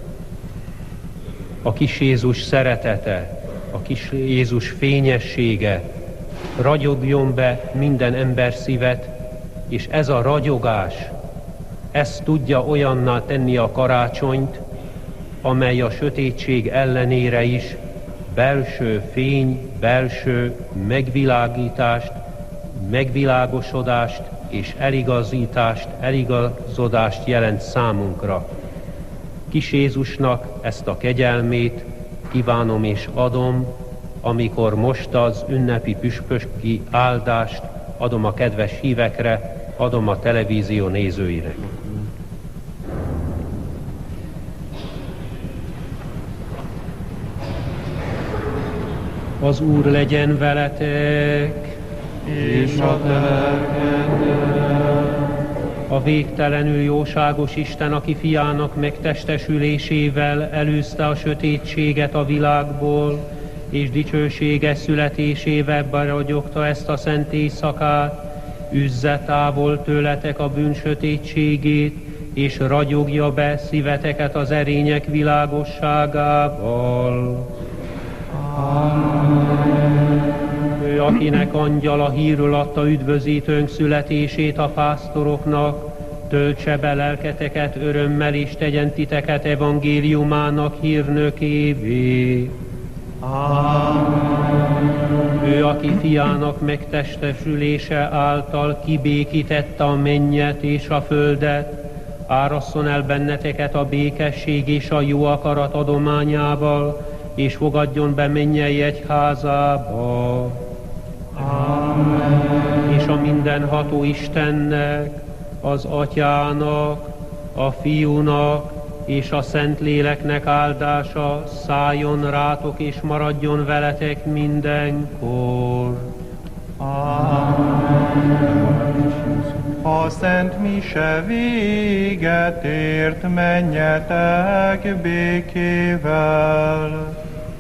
A kis Jézus szeretete, a kis Jézus fényessége ragyogjon be minden ember szívet, és ez a ragyogás, ez tudja olyanná tenni a karácsonyt, amely a sötétség ellenére is belső fény, belső megvilágítást, megvilágosodást és eligazítást, eligazodást jelent számunkra. Kis Jézusnak ezt a kegyelmét kívánom és adom, amikor most az ünnepi püspöki áldást adom a kedves hívekre, adom a televízió nézőinek. Az Úr legyen veletek, és a te lelkeddel. A végtelenül jóságos Isten, aki fiának megtestesülésével előzte a sötétséget a világból, és dicsőséges születésével beragyogta ezt a szent éjszakát, üzze távol tőletek a bűn sötétségét, és ragyogja be szíveteket az erények világosságával. Amen. Ő, akinek angyala hírül adta üdvözítőnk születését a pásztoroknak, töltse be lelketeket örömmel, és tegyen titeket evangéliumának hírnökévé. Amen. Ő, aki fiának megtestesülése által kibékítette a mennyet és a földet, árasszon el benneteket a békesség és a jó akarat adományával, és fogadjon be mennyei egyházába. Amen. És a mindenható Istennek, az Atyának, a Fiúnak és a Szentléleknek áldása szálljon rátok és maradjon veletek mindenkor. Amen. A Szent Mise véget ért, menjetek békével.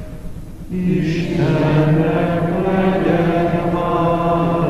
Istennek legyen hála.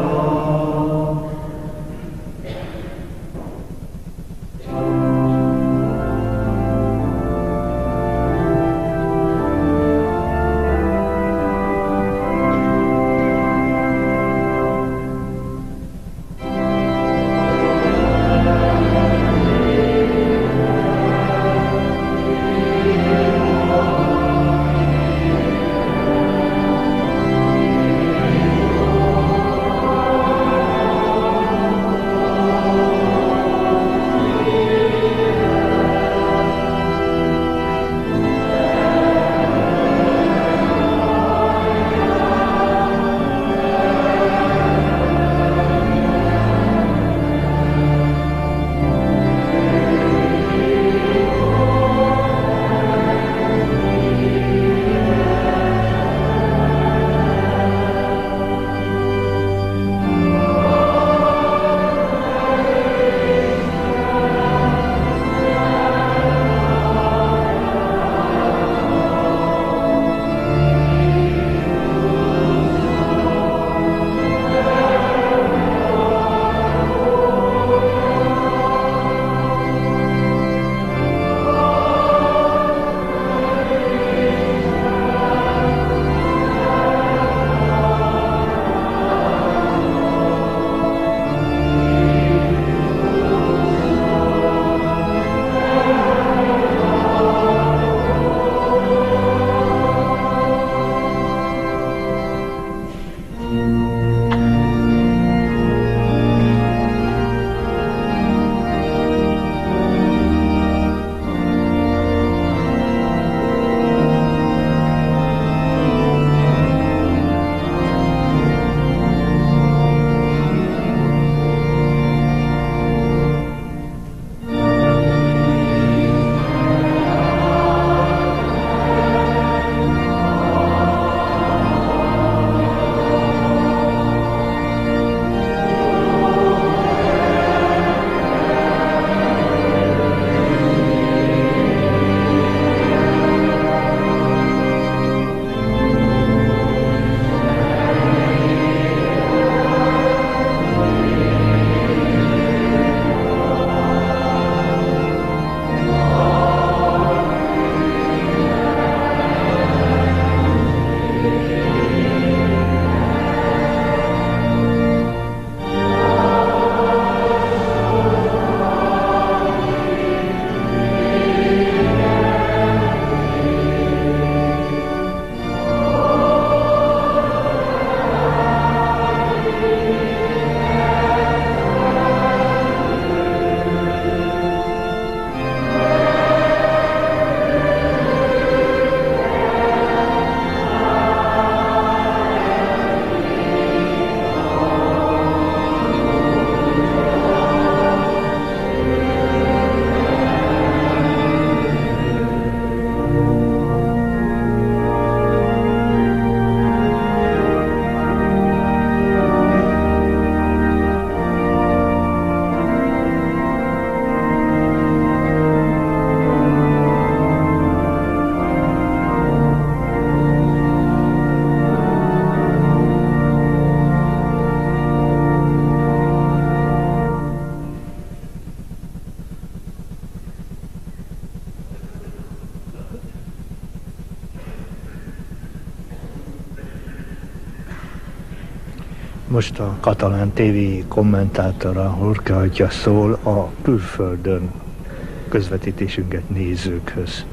Most a Katalán TV kommentátora Lorca atya szól a külföldön közvetítésünket nézőkhöz.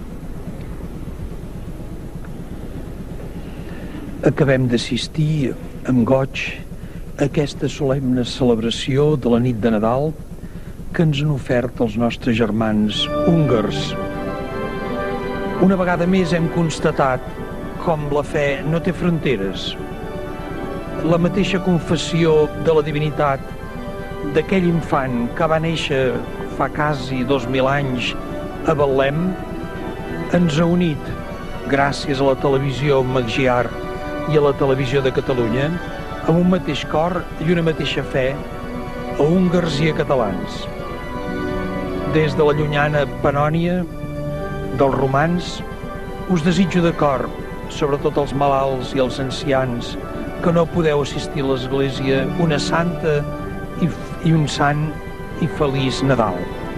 Acabem d'assistir amb goig a aquesta solemne celebració de la nit de Nadal que ens han ofert els nostres germans húngars. Una vegada més hem constatat com la fe no té fronteres. La mateixa confessió de la divinitat d'aquell infant que va néixer fa quasi 2000 anys a Betlem ens ha unit, gràcies a la televisió Magyar i a la televisió de Catalunya, amb un mateix cor i una mateixa fe a húngars i a catalans. Des de la llunyana Panònia dels romans us desitjo de cor, sobretot els malalts i els ancians que no podeu assistir a l'església, una santa i un sant i feliç Nadal.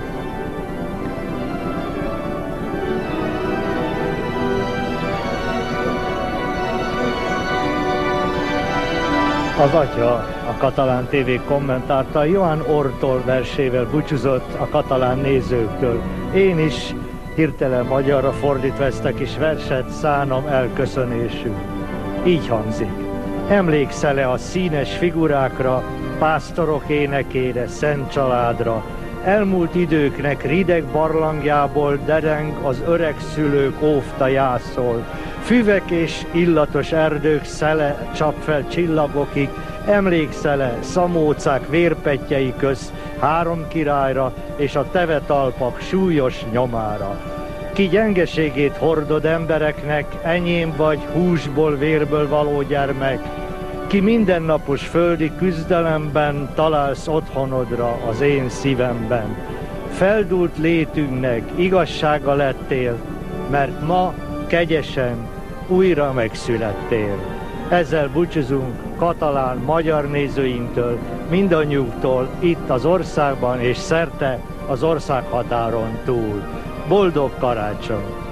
Az atya a Katalán TV kommentárta Johann Ortól versével búcsúzott a katalán nézőktől. Én is hirtelen magyarra fordítva ezt a kis verset szánom elköszönésünk. Így hangzik. Emlékszel-e a színes figurákra, pásztorok énekére, szent családra? Elmúlt időknek rideg barlangjából dereng az öreg szülők óvta jászol. Füvek és illatos erdők szele csap fel csillagokig. Emlékszel-e szamócák vérpettjei közt 3 királyra és a tevetalpak súlyos nyomára? Ki gyengeségét hordod embereknek, enyém vagy húsból, vérből való gyermek. Ki mindennapos földi küzdelemben találsz otthonodra az én szívemben. Feldúlt létünknek igazsága lettél, mert ma kegyesen újra megszülettél. Ezzel búcsúzunk katalán magyar nézőinktől, mindannyiuktól itt az országban és szerte az országhatáron túl. Boldog karácsony!